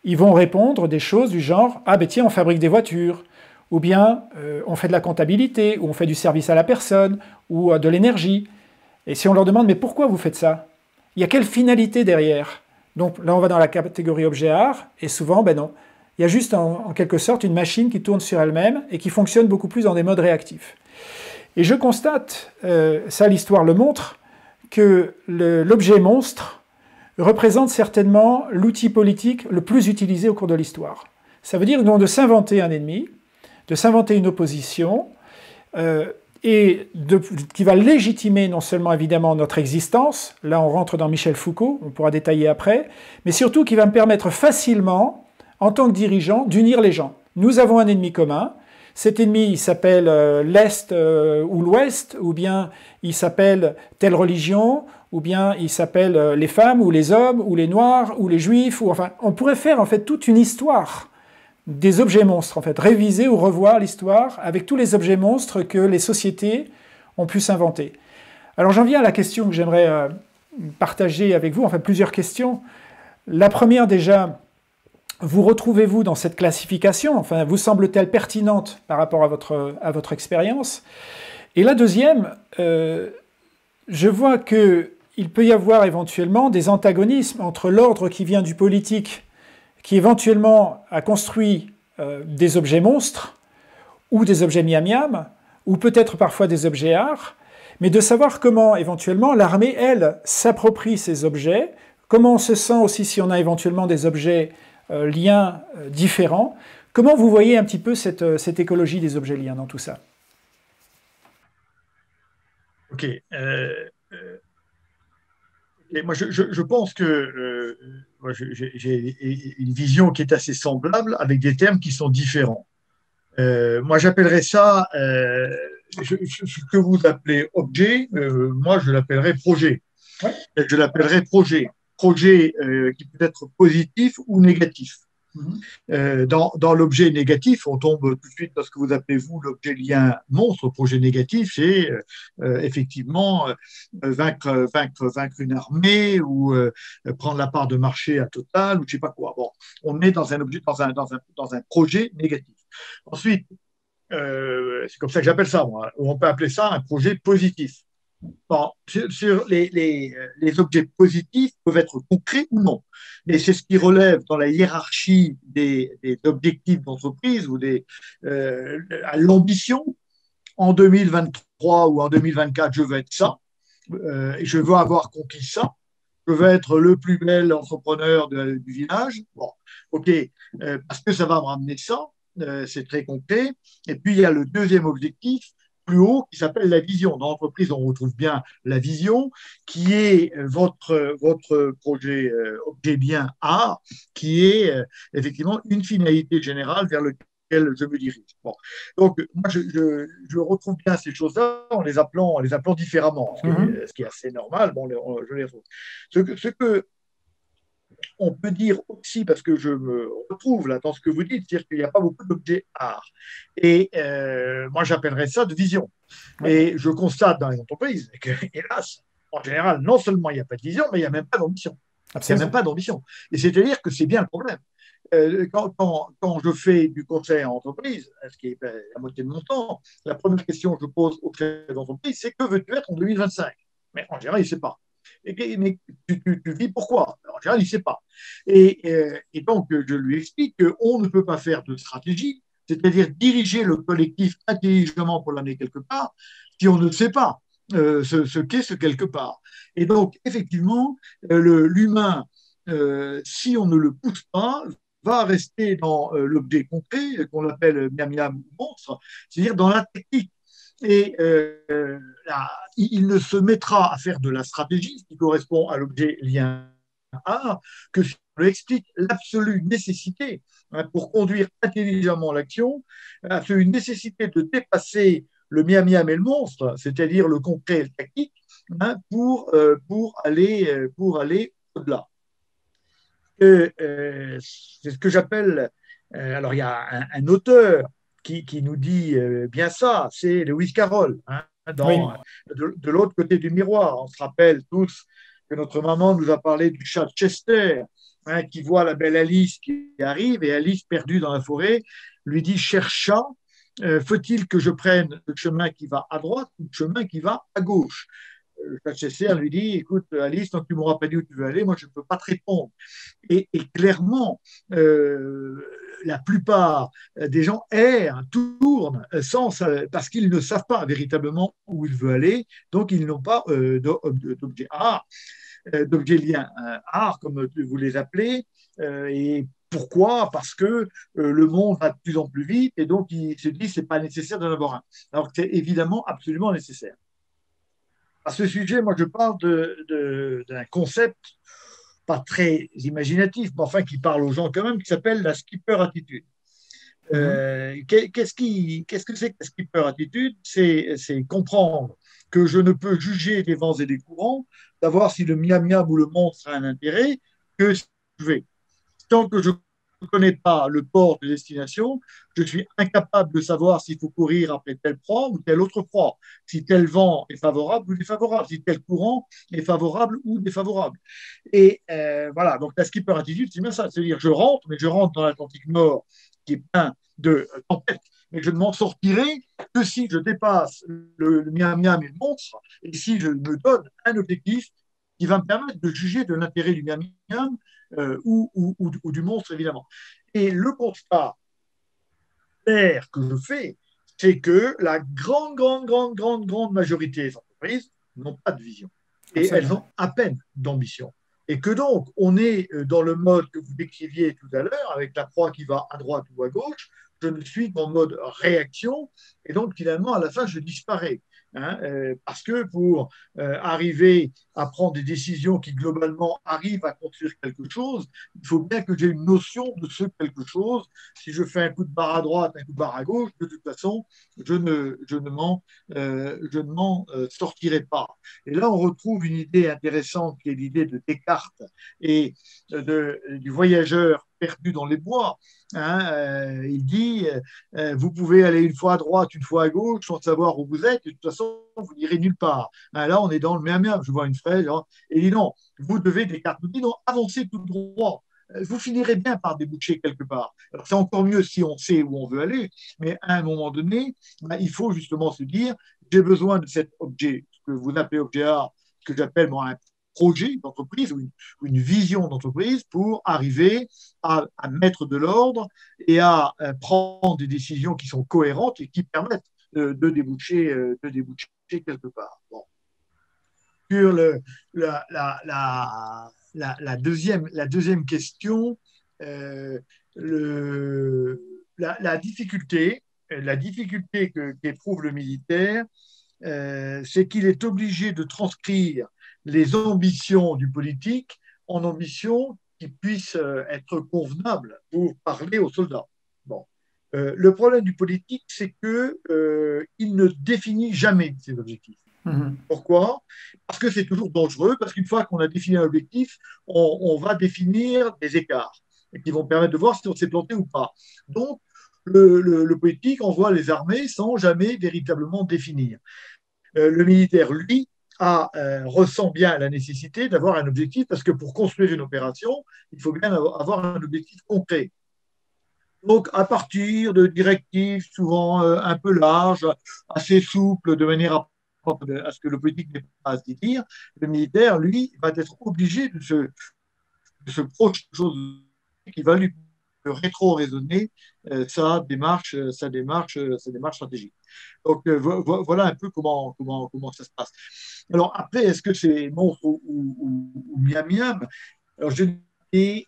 ils vont répondre des choses du genre « Ah ben tiens, on fabrique des voitures », ou bien on fait de la comptabilité, ou on fait du service à la personne, ou de l'énergie. Et si on leur demande « Mais pourquoi vous faites ça ?» Il y a quelle finalité derrière? Donc là, on va dans la catégorie objet art, et souvent, ben non. Il y a juste en quelque sorte une machine qui tourne sur elle-même et qui fonctionne beaucoup plus dans des modes réactifs. Et je constate, ça l'histoire le montre, que l'objet monstre représente certainement l'outil politique le plus utilisé au cours de l'histoire. Ça veut dire donc de s'inventer un ennemi, de s'inventer une opposition, qui va légitimer non seulement évidemment notre existence, là on rentre dans Michel Foucault, on pourra détailler après, mais surtout qui va me permettre facilement, en tant que dirigeant, d'unir les gens. Nous avons un ennemi commun, cet ennemi il s'appelle l'Est ou l'Ouest, ou bien il s'appelle telle religion, ou bien il s'appelle les femmes, ou les hommes, ou les noirs, ou les juifs, ou enfin on pourrait faire en fait toute une histoire des objets monstres, en fait, réviser ou revoir l'histoire avec tous les objets monstres que les sociétés ont pu s'inventer. Alors j'en viens à la question que j'aimerais partager avec vous, enfin plusieurs questions. La première déjà, vous retrouvez-vous dans cette classification? Enfin, vous semble-t-elle pertinente par rapport à votre expérience? Et la deuxième, je vois qu'il peut y avoir éventuellement des antagonismes entre l'ordre qui vient du politique, qui éventuellement a construit des objets monstres, ou des objets miam-miam, ou peut-être parfois des objets art, mais de savoir comment éventuellement l'armée, elle, s'approprie ces objets, comment on se sent aussi si on a éventuellement des objets liens différents. Comment vous voyez un petit peu cette écologie des objets liens dans tout ça? Ok. Et moi, je pense que moi, j'ai une vision qui est assez semblable avec des termes qui sont différents. Moi, j'appellerais ça, ce que vous appelez objet, moi, je l'appellerais projet. Ouais. Je l'appellerais projet. Projet qui peut être positif ou négatif. Dans l'objet négatif, on tombe tout de suite dans ce que vous appelez, vous, l'objet lien monstre. Projet négatif, c'est effectivement vaincre une armée ou prendre la part de marché à Total ou je ne sais pas quoi. Bon, on est dans un objet, dans un projet négatif. Ensuite, c'est comme ça que j'appelle ça, moi, ou on peut appeler ça un projet positif. Bon, sur les objets positifs peuvent être concrets ou non. Mais c'est ce qui relève dans la hiérarchie des objectifs d'entreprise ou à l'ambition. En 2023 ou en 2024, je veux être ça. Et je veux avoir conquis ça. Je veux être le plus bel entrepreneur du village. Bon, OK, parce que ça va me ramener ça. C'est très concret. Et puis, il y a le deuxième objectif, plus haut, qui s'appelle la vision. Dans l'entreprise, on retrouve bien la vision, qui est votre projet objet bien A, qui est effectivement une finalité générale vers lequel je me dirige. Bon. Donc, moi, je retrouve bien ces choses-là en les appelant différemment, ce qui est assez normal. Bon, je les retrouve. Ce que on peut dire aussi, parce que je me retrouve là dans ce que vous dites, c'est-à-dire qu'il n'y a pas beaucoup d'objets art. Et moi, j'appellerais ça de vision. Ouais. Et je constate dans les entreprises que, hélas, en général, non seulement il n'y a pas de vision, mais il n'y a même pas d'ambition. Il n'y a même pas d'ambition. Et c'est-à-dire que c'est bien le problème. Quand je fais du conseil en entreprise, ce qui est la moitié de mon temps, la première question que je pose aux chefs d'entreprise, c'est que veux-tu être en 2025? Mais en général, il ne sait pas. Mais tu vis pourquoi? En général, il ne sait pas. Et donc, je lui explique qu'on ne peut pas faire de stratégie, c'est-à-dire diriger le collectif intelligemment pour l'amener quelque part, si on ne sait pas ce qu'est ce quelque part. Et donc, effectivement, l'humain, si on ne le pousse pas, va rester dans l'objet concret qu'on appelle miam-miam monstre, c'est-à-dire dans la technique. Et il ne se mettra à faire de la stratégie, ce qui correspond à l'objet lien A, que si on lui explique l'absolue nécessité pour conduire intelligemment l'action, l'absolue nécessité de dépasser le miam-miam et le monstre, c'est-à-dire le concret et le tactique, pour aller au-delà. C'est ce que j'appelle, alors il y a un auteur qui nous dit bien ça, c'est Lewis Carroll, hein, de l'autre côté du miroir. On se rappelle tous que notre maman nous a parlé du chat Chester, hein, qui voit la belle Alice qui arrive, et Alice, perdue dans la forêt, lui dit, cher chat, faut-il que je prenne le chemin qui va à droite ou le chemin qui va à gauche? Le chat de Cheshire lui dit, écoute Alice, tant que tu m'auras pas dit où tu veux aller, moi je ne peux pas te répondre. Et clairement, la plupart des gens errent, tournent parce qu'ils ne savent pas véritablement où ils veulent aller, donc ils n'ont pas d'objet art, d'objet lien art, comme vous les appelez. Et pourquoi? Parce que le monde va de plus en plus vite et donc ils se disent c'est pas nécessaire d'en avoir un. Alors que c'est évidemment absolument nécessaire. À ce sujet, moi je parle d'un concept pas très imaginatif, mais enfin qui parle aux gens quand même, qui s'appelle la skipper attitude. Qu'est-ce que c'est que la skipper attitude? C'est comprendre que je ne peux juger des vents et des courants, savoir si le miam miam ou le monstre a un intérêt, que si je vais. Tant que je ne connais pas le port de destination, je suis incapable de savoir s'il faut courir après telle proie ou telle autre proie, si tel vent est favorable ou défavorable, si tel courant est favorable ou défavorable. Et voilà, donc la skipper attitude, c'est bien ça, c'est-à-dire je rentre, mais je rentre dans l'Atlantique Nord qui est plein de tempêtes, mais je ne m'en sortirai que si je dépasse le miam miam et le monstre, et si je me donne un objectif qui va me permettre de juger de l'intérêt du miam miam ou du monstre, évidemment. Et le constat clair que je fais, c'est que la grande majorité des entreprises n'ont pas de vision. Et elles Absolument. ont à peine d'ambition. Et que donc, on est dans le mode que vous décriviez tout à l'heure, avec la proie qui va à droite ou à gauche, je ne suis qu'en mode réaction, et donc finalement, à la fin, je disparais. Hein, parce que pour arriver à prendre des décisions qui globalement arrivent à construire quelque chose, il faut bien que j'ai une notion de ce quelque chose. Si je fais un coup de barre à droite, un coup de barre à gauche, de toute façon, je ne m'en sortirai pas. Et là, on retrouve une idée intéressante qui est l'idée de Descartes et du voyageur perdu dans les bois. Hein, il dit, vous pouvez aller une fois à droite, une fois à gauche, sans savoir où vous êtes, et de toute façon, vous n'irez nulle part. Hein, là, on est dans le miam-miam. Je vois une fraise, hein, et il dit non, vous devez, Descartes nous dit non, avancez tout droit. Vous finirez bien par déboucher quelque part. Alors, c'est encore mieux si on sait où on veut aller, mais à un moment donné, ben, il faut justement se dire, j'ai besoin de cet objet, ce que vous appelez objet art, ce que j'appelle moi un projet d'entreprise ou une vision d'entreprise pour arriver à mettre de l'ordre et à prendre des décisions qui sont cohérentes et qui permettent de déboucher quelque part. Bon. Sur la deuxième question, euh, la difficulté qu'éprouve le militaire, c'est qu'il est obligé de transcrire les ambitions du politique en ambitions qui puissent être convenables pour parler aux soldats. Bon. Le problème du politique, c'est qu'il ne définit jamais ses objectifs. Pourquoi? Parce que c'est toujours dangereux, parce qu'une fois qu'on a défini un objectif, on va définir des écarts qui vont permettre de voir si on s'est planté ou pas. Donc, le politique envoie les armées sans jamais véritablement définir. Le militaire, lui, ressent bien la nécessité d'avoir un objectif, parce que pour construire une opération, il faut bien avoir un objectif concret. Donc, à partir de directives souvent un peu larges, assez souples, de manière à ce que le politique n'ait pas à se dire, le militaire, lui, va être obligé de se projeter quelque chose qui va lui rétro-raisonner sa démarche stratégique. Donc, voilà un peu comment ça se passe. Alors, après, est-ce que c'est monstre ou miam-miam? Alors, je dis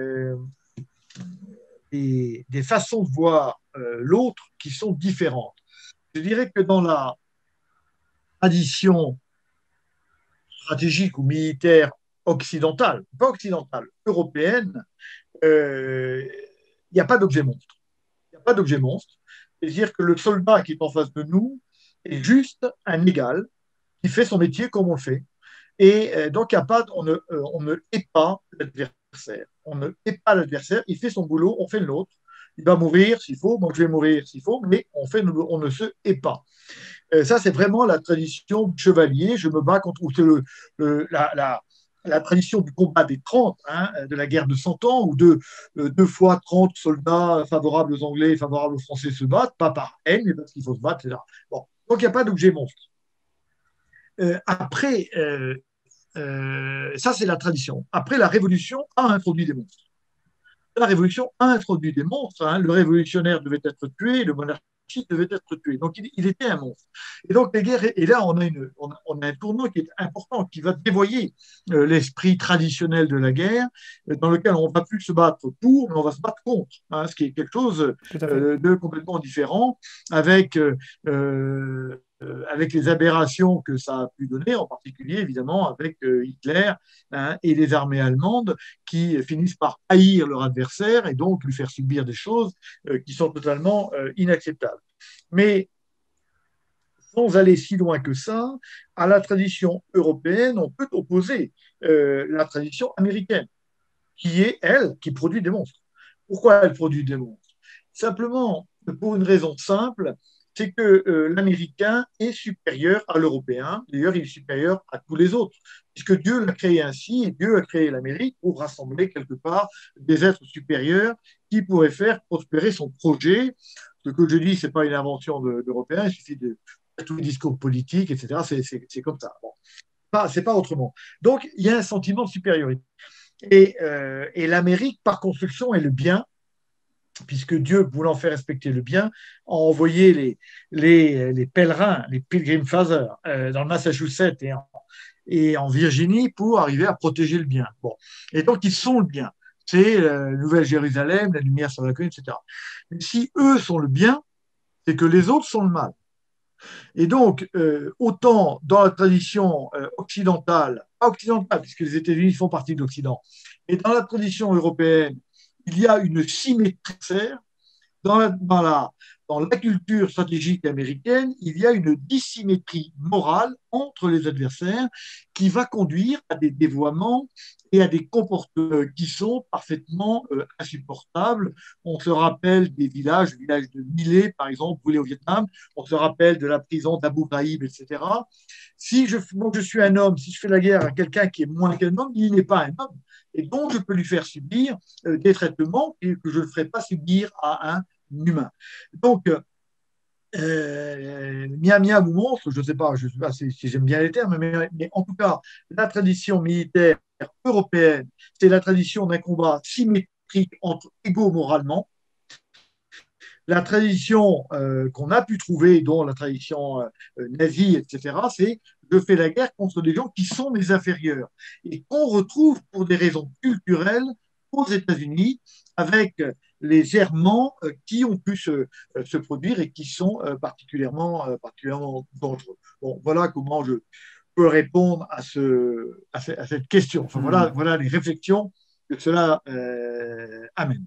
des façons de voir l'autre qui sont différentes. Je dirais que dans la tradition stratégique ou militaire occidentale, pas occidentale, européenne, il n'y a pas d'objet monstre. Il n'y a pas d'objet monstre. C'est-à-dire que le soldat qui est en face de nous est juste un égal qui fait son métier comme on le fait. Et donc, il y a pas, on ne hait pas l'adversaire. On ne hait pas l'adversaire. Il fait son boulot, on fait le nôtre. Il va mourir s'il faut, moi je vais mourir s'il faut, mais on ne se hait pas. Ça, c'est vraiment la tradition chevalier. Je me bats contre. C'est la tradition du combat des 30, hein, de la guerre de 100 ans, où deux fois 30 soldats favorables aux Anglais et favorables aux Français se battent, pas par haine, mais parce qu'il faut se battre, etc. Bon. Donc, il n'y a pas d'objet monstre. Après, ça, c'est la tradition. Après, la Révolution a introduit des monstres. La Révolution a introduit des monstres. Hein. Le révolutionnaire devait être tué, le monarchiste devait être tué. Donc, il était un monstre. Et donc, les guerres, et là, on a un tournant qui est important, qui va dévoyer l'esprit traditionnel de la guerre, dans lequel on ne va plus se battre pour, mais on va se battre contre, hein, ce qui est quelque chose de complètement différent, avec les aberrations que ça a pu donner, en particulier évidemment avec Hitler, hein, et les armées allemandes qui finissent par haïr leur adversaire et donc lui faire subir des choses qui sont totalement inacceptables. Mais sans aller si loin que ça, à la tradition européenne, on peut opposer la tradition américaine, qui est, elle, qui produit des monstres. Pourquoi elle produit des monstres? Simplement pour une raison simple, c'est que l'Américain est supérieur à l'Européen. D'ailleurs, il est supérieur à tous les autres, puisque Dieu l'a créé ainsi, et Dieu a créé l'Amérique pour rassembler quelque part des êtres supérieurs qui pourraient faire prospérer son projet. Ce que je dis, ce n'est pas une invention d'Européens, il suffit de tous les discours politiques, etc. C'est comme ça. Bon. C'est pas autrement. Donc, il y a un sentiment de supériorité. Et l'Amérique, par construction, est le bien, puisque Dieu, voulant faire respecter le bien, a envoyé les pèlerins, les Pilgrim Fathers, dans le Massachusetts et en Virginie pour arriver à protéger le bien. Bon. Et donc, ils sont le bien. C'est la Nouvelle-Jérusalem, la lumière sur la colline, etc. Mais si eux sont le bien, c'est que les autres sont le mal. Et donc, autant dans la tradition occidentale, pas occidentale, puisque les États-Unis font partie de l'Occident, et dans la tradition européenne, il y a une symétrie dans la culture stratégique américaine, il y a une dissymétrie morale entre les adversaires qui va conduire à des dévoiements et à des comportements qui sont parfaitement insupportables. On se rappelle des villages, le village de Millet, par exemple, brûlé au Vietnam, on se rappelle de la prison d'Abu Ghraib, etc. Moi, je suis un homme, si je fais la guerre à quelqu'un qui est moins qu'un homme, il n'est pas un homme. Et donc, je peux lui faire subir des traitements que je ne ferai pas subir à un humain. Donc, miam ou monstre, je ne sais pas si j'aime bien les termes, mais en tout cas, la tradition militaire européenne, c'est la tradition d'un combat symétrique entre égaux moralement. La tradition qu'on a pu trouver, dont la tradition nazie, etc., c'est je fais la guerre contre des gens qui sont mes inférieurs et qu'on retrouve pour des raisons culturelles aux États-Unis avec les errements qui ont pu se produire et qui sont particulièrement dangereux. Bon, voilà comment je peux répondre à cette question. Enfin, voilà les réflexions que cela amène.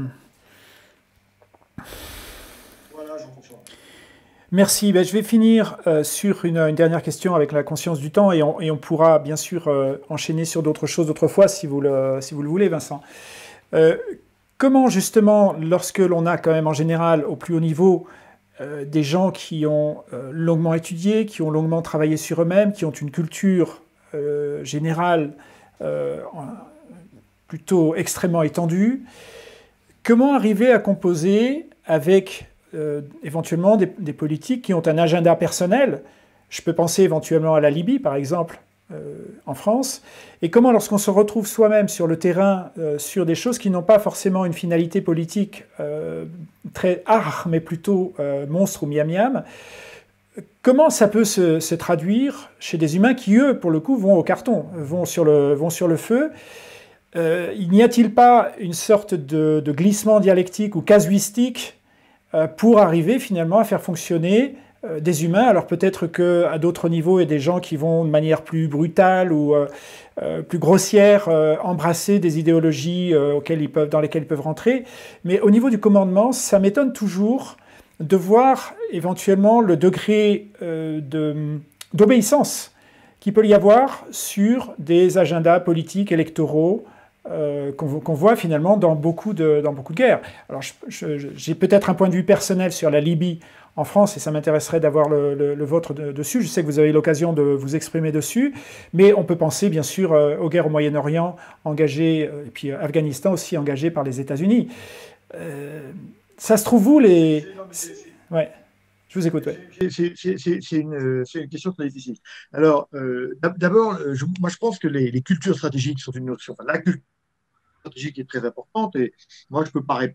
Voilà, Jean-François. Merci. Ben, je vais finir sur une dernière question avec la conscience du temps et on pourra bien sûr enchaîner sur d'autres choses d'autres fois si vous le voulez, Vincent. Comment justement, lorsque l'on a quand même en général au plus haut niveau des gens qui ont longuement étudié, qui ont longuement travaillé sur eux-mêmes, qui ont une culture générale plutôt extrêmement étendue, comment arriver à composer avec éventuellement des politiques qui ont un agenda personnel? Je peux penser éventuellement à la Libye, par exemple, en France. Et comment, lorsqu'on se retrouve soi-même sur le terrain, sur des choses qui n'ont pas forcément une finalité politique très mais plutôt monstre ou miam-miam, comment ça peut se traduire chez des humains qui, eux, pour le coup, vont au carton, vont sur le feu? Il n'y a-t-il pas une sorte de glissement dialectique ou casuistique pour arriver finalement à faire fonctionner des humains? Alors peut-être qu'à d'autres niveaux, il y a des gens qui vont de manière plus brutale ou plus grossière embrasser des idéologies dans lesquelles ils peuvent rentrer. Mais au niveau du commandement, ça m'étonne toujours de voir éventuellement le degré d'obéissance qu'il peut y avoir sur des agendas politiques, électoraux, qu'on voit finalement dans beaucoup de guerres. Alors j'ai peut-être un point de vue personnel sur la Libye en France, et ça m'intéresserait d'avoir le vôtre dessus. Je sais que vous avez l'occasion de vous exprimer dessus, mais on peut penser bien sûr aux guerres au Moyen-Orient engagées, et puis Afghanistan aussi engagé par les États-Unis. Euh, Ça se trouve où les... Ouais, je vous écoute, ouais. C'est une question très difficile. Alors, d'abord, moi, je pense que les cultures stratégiques sont une notion. Enfin, la culture stratégique est très importante et moi,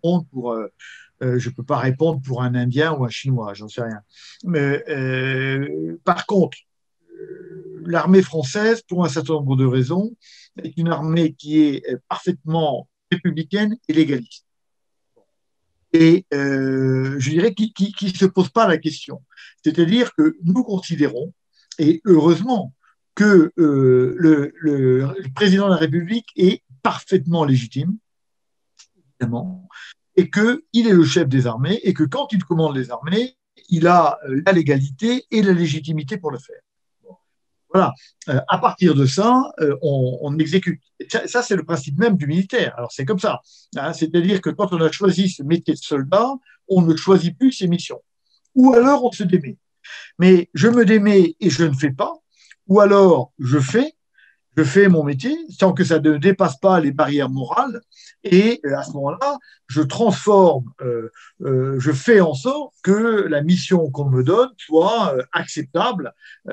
je peux pas répondre pour un Indien ou un Chinois, j'en sais rien. Mais par contre, l'armée française, pour un certain nombre de raisons, est une armée qui est parfaitement républicaine et légaliste. Et je dirais qui se pose pas la question. C'est-à-dire que nous considérons, et heureusement, que le président de la République est parfaitement légitime, évidemment, et qu'il est le chef des armées, et que quand il commande les armées, il a la légalité et la légitimité pour le faire. Voilà. À partir de ça, on exécute. Ça, c'est le principe même du militaire. Alors, c'est comme ça. Hein. C'est-à-dire que quand on a choisi ce métier de soldat, on ne choisit plus ses missions. Ou alors, on se démet. Mais je me démets et je ne fais pas. Ou alors, je fais mon métier sans que ça ne dépasse pas les barrières morales. Et à ce moment-là, je transforme, je fais en sorte que la mission qu'on me donne soit acceptable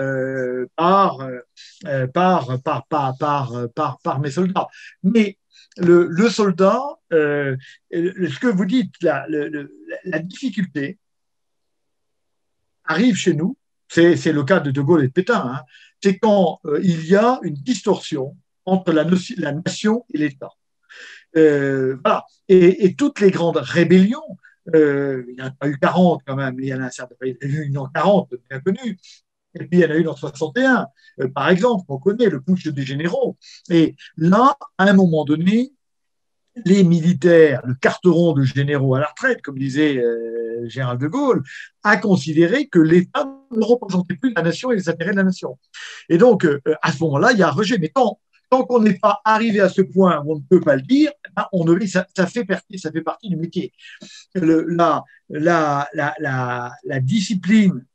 par mes soldats. Mais le soldat, ce que vous dites, la difficulté arrive chez nous, c'est le cas de Gaulle et de Pétain, hein, c'est quand il y a une distorsion entre la nation et l'État. Voilà. Et toutes les grandes rébellions, il y en a pas eu 40 quand même, il y en a un certain, il y en a eu une en 40, bien connue, et puis il y en a eu en 61, par exemple, on connaît le putsch des généraux. Et là, à un moment donné, les militaires, le carteron de généraux à la retraite, comme disait Gérald de Gaulle, a considéré que l'État ne représentait plus la nation et les intérêts de la nation. Et donc, à ce moment-là, il y a un rejet. Mais tant qu'on n'est pas arrivé à ce point où on ne peut pas le dire, ben, ça fait partie du métier. Le, la discipline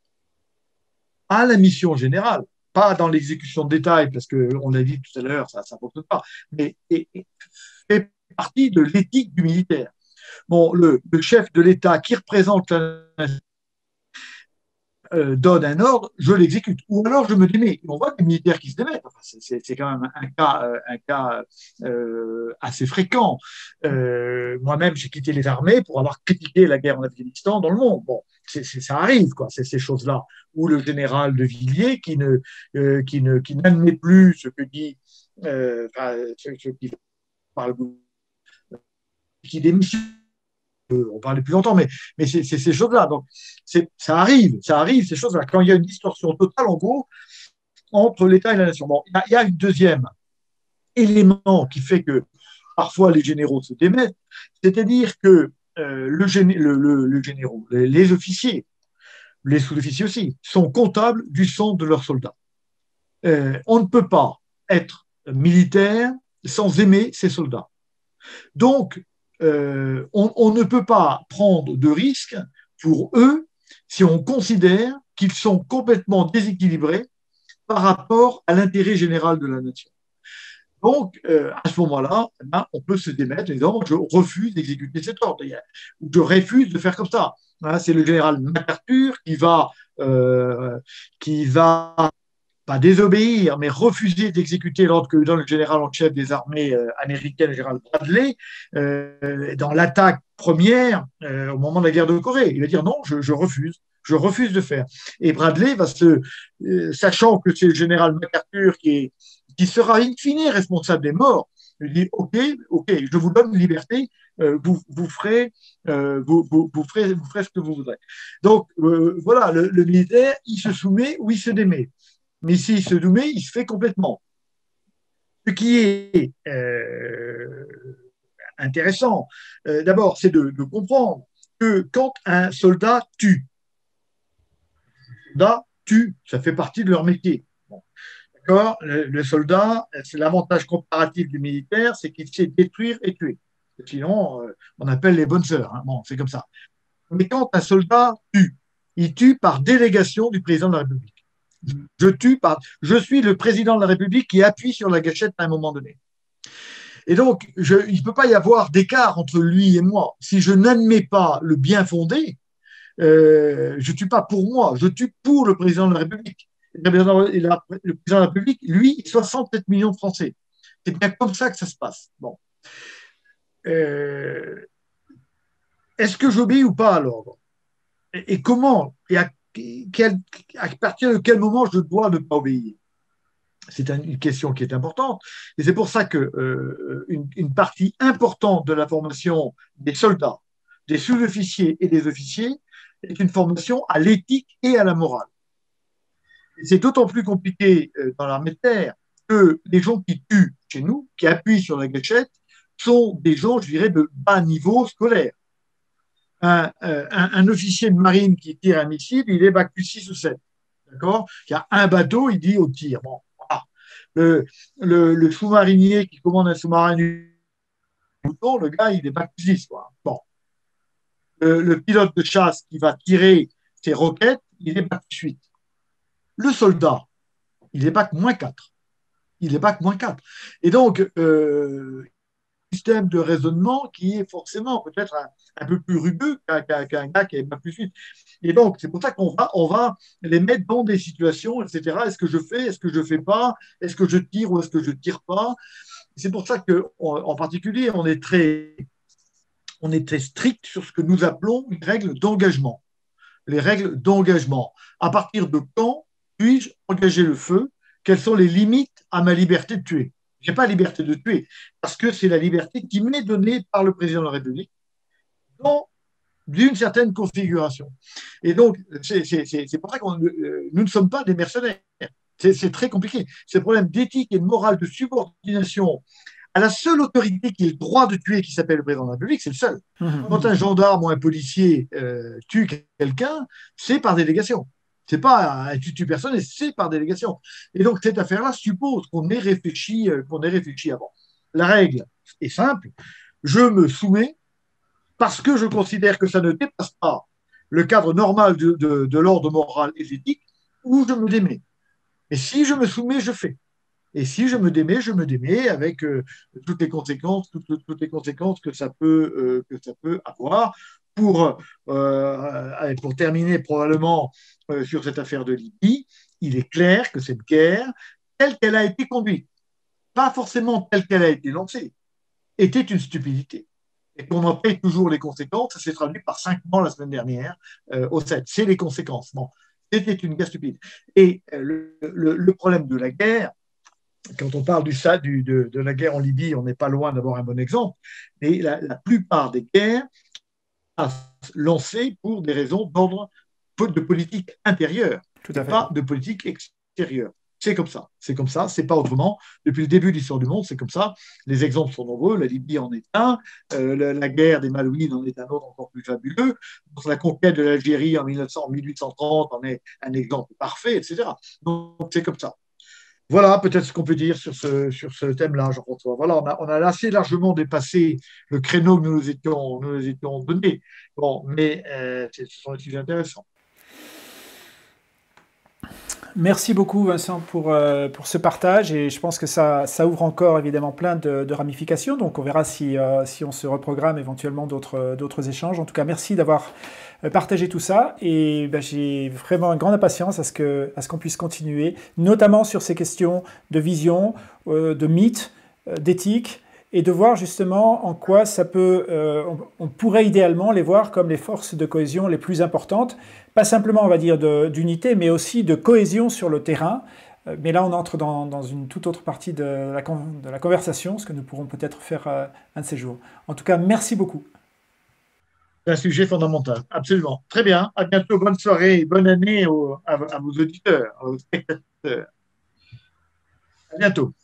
à la mission générale, pas dans l'exécution de détails, parce qu'on l'a dit tout à l'heure, ça ne porte pas, mais fait partie de l'éthique du militaire. Bon, le chef de l'État qui représente la nation donne un ordre, je l'exécute. Ou alors je me démets. On voit des militaires qui se démettent. Enfin, c'est quand même un cas assez fréquent. Moi-même, j'ai quitté les armées pour avoir critiqué la guerre en Afghanistan dans le monde. Bon, ça arrive, quoi. C'est ces choses-là. Ou le général de Villiers qui n'admet plus ce que dit, ce qui parle, qui démissionne. On parlait plus longtemps, mais c'est ces choses-là. Donc, ça arrive, ces choses-là. Quand il y a une distorsion totale, en gros, entre l'État et la nation. Bon, il y a un deuxième élément qui fait que parfois les généraux se démettent, c'est-à-dire que le généraux, les officiers, les sous-officiers aussi, sont comptables du sang de leurs soldats. On ne peut pas être militaire sans aimer ses soldats. Donc, on ne peut pas prendre de risques pour eux si on considère qu'ils sont complètement déséquilibrés par rapport à l'intérêt général de la nation. Donc, à ce moment-là, ben, on peut se démettre en disant je refuse d'exécuter cet ordre, ou je refuse de faire comme ça. Hein, c'est le général MacArthur qui va pas désobéir, mais refuser d'exécuter l'ordre que lui donne le général en chef des armées américaines, le général Bradley, dans l'attaque première au moment de la guerre de Corée. Il va dire non, je refuse de faire. Et Bradley sachant que c'est le général MacArthur qui sera in fine responsable des morts, il dit ok, je vous donne une liberté, vous ferez ce que vous voudrez. Donc voilà, le militaire, il se soumet ou il se démet. Mais s'il se soumet, il se fait complètement. Ce qui est intéressant, d'abord, c'est de comprendre que quand un soldat tue, ça fait partie de leur métier. Bon. D'accord. Le soldat, c'est l'avantage comparatif du militaire, c'est qu'il sait détruire et tuer. Sinon, on appelle les bonnes sœurs. Hein. Bon, c'est comme ça. Mais quand un soldat tue, il tue par délégation du président de la République. Je suis le président de la République qui appuie sur la gâchette à un moment donné. Et donc, il ne peut pas y avoir d'écart entre lui et moi. Si je n'admets pas le bien fondé, je ne tue pas pour moi, je tue pour le président de la République. Le président de la République, lui, 67 millions de Français. C'est bien comme ça que ça se passe. Bon. Est-ce que j'obéis ou pas à l'ordre? Et comment? Et à partir de quel moment je dois ne pas obéir? C'est une question qui est importante. Et c'est pour ça qu'une partie importante de la formation des soldats, des sous-officiers et des officiers est une formation à l'éthique et à la morale. Et c'est d'autant plus compliqué dans l'armée de terre que les gens qui tuent chez nous, qui appuient sur la gâchette, sont des gens, je dirais, de bas niveau scolaire. Un officier de marine qui tire un missile, il est bac plus 6 ou 7. D'accord? Il y a un bateau, il dit au tir. Bon, voilà. Le sous-marinier qui commande un sous-marin, le gars, il est bac plus 10. Quoi. Bon. Le pilote de chasse qui va tirer ses roquettes, il est bac plus 8. Le soldat, il est bac moins 4. Il est bac moins 4. Et donc, système de raisonnement qui est forcément peut-être un peu plus rugueux qu'un gars qui est bac plus 8. Et donc, c'est pour ça qu'on va les mettre dans des situations, etc. Est-ce que je fais, est-ce que je ne fais pas, est-ce que je tire ou est-ce que je ne tire pas? C'est pour ça qu'en particulier, on est très strict sur ce que nous appelons une règle d'engagement. Les règles d'engagement. À partir de quand puis-je engager le feu? Quelles sont les limites à ma liberté de tuer? Je n'ai pas la liberté de tuer parce que c'est la liberté qui m'est donnée par le président de la République dans d'une certaine configuration. Et donc, c'est pour ça que nous ne sommes pas des mercenaires. C'est très compliqué. C'est un problème d'éthique et de morale, de subordination à la seule autorité qui ait le droit de tuer, qui s'appelle le président de la République, c'est le seul. Quand un gendarme ou un policier tue quelqu'un, c'est par délégation. C'est pas un tue personne, et c'est par délégation. Et donc cette affaire-là suppose qu'on ait réfléchi avant. La règle est simple. Je me soumets parce que je considère que ça ne dépasse pas le cadre normal de l'ordre moral et éthique, ou je me démets. Et si je me soumets, je fais. Et si je me démets avec toutes les conséquences que ça peut avoir. Pour terminer probablement sur cette affaire de Libye, il est clair que cette guerre, telle qu'elle a été conduite, pas forcément telle qu'elle a été lancée, était une stupidité. Et qu'on en paye toujours les conséquences. Ça s'est traduit par 5 morts la semaine dernière au 7. C'est les conséquences. Bon, c'était une guerre stupide. Et le problème de la guerre, quand on parle de la guerre en Libye, on n'est pas loin d'avoir un bon exemple, mais la plupart des guerres lancées pour des raisons d'ordre de politique intérieure, pas de politique extérieure. C'est comme ça, c'est pas autrement. Depuis le début de l'histoire du monde, c'est comme ça. Les exemples sont nombreux, la Libye en est un, la guerre des Malouines en est un autre encore plus fabuleux, la conquête de l'Algérie en 1830 en est un exemple parfait, etc. Donc c'est comme ça. Voilà peut-être ce qu'on peut dire sur ce thème-là, Jean-François. Voilà, on a assez largement dépassé le créneau que nous étions donné. Bon, mais ce sont des sujets intéressants. Merci beaucoup Vincent pour ce partage et je pense que ça ouvre encore évidemment plein de ramifications, donc on verra si on se reprogramme éventuellement d'autres échanges. En tout cas, merci d'avoir partagé tout ça et j'ai vraiment une grande impatience à ce qu'on puisse continuer, notamment sur ces questions de vision, de mythe, d'éthique, et de voir justement en quoi ça peut, on pourrait idéalement les voir comme les forces de cohésion les plus importantes, pas simplement on va dire d'unité, mais aussi de cohésion sur le terrain. Mais là on entre dans une toute autre partie de la conversation, ce que nous pourrons peut-être faire un de ces jours. En tout cas, merci beaucoup. C'est un sujet fondamental, absolument. Très bien, à bientôt, bonne soirée, bonne année à vos auditeurs, aux spectateurs. À bientôt.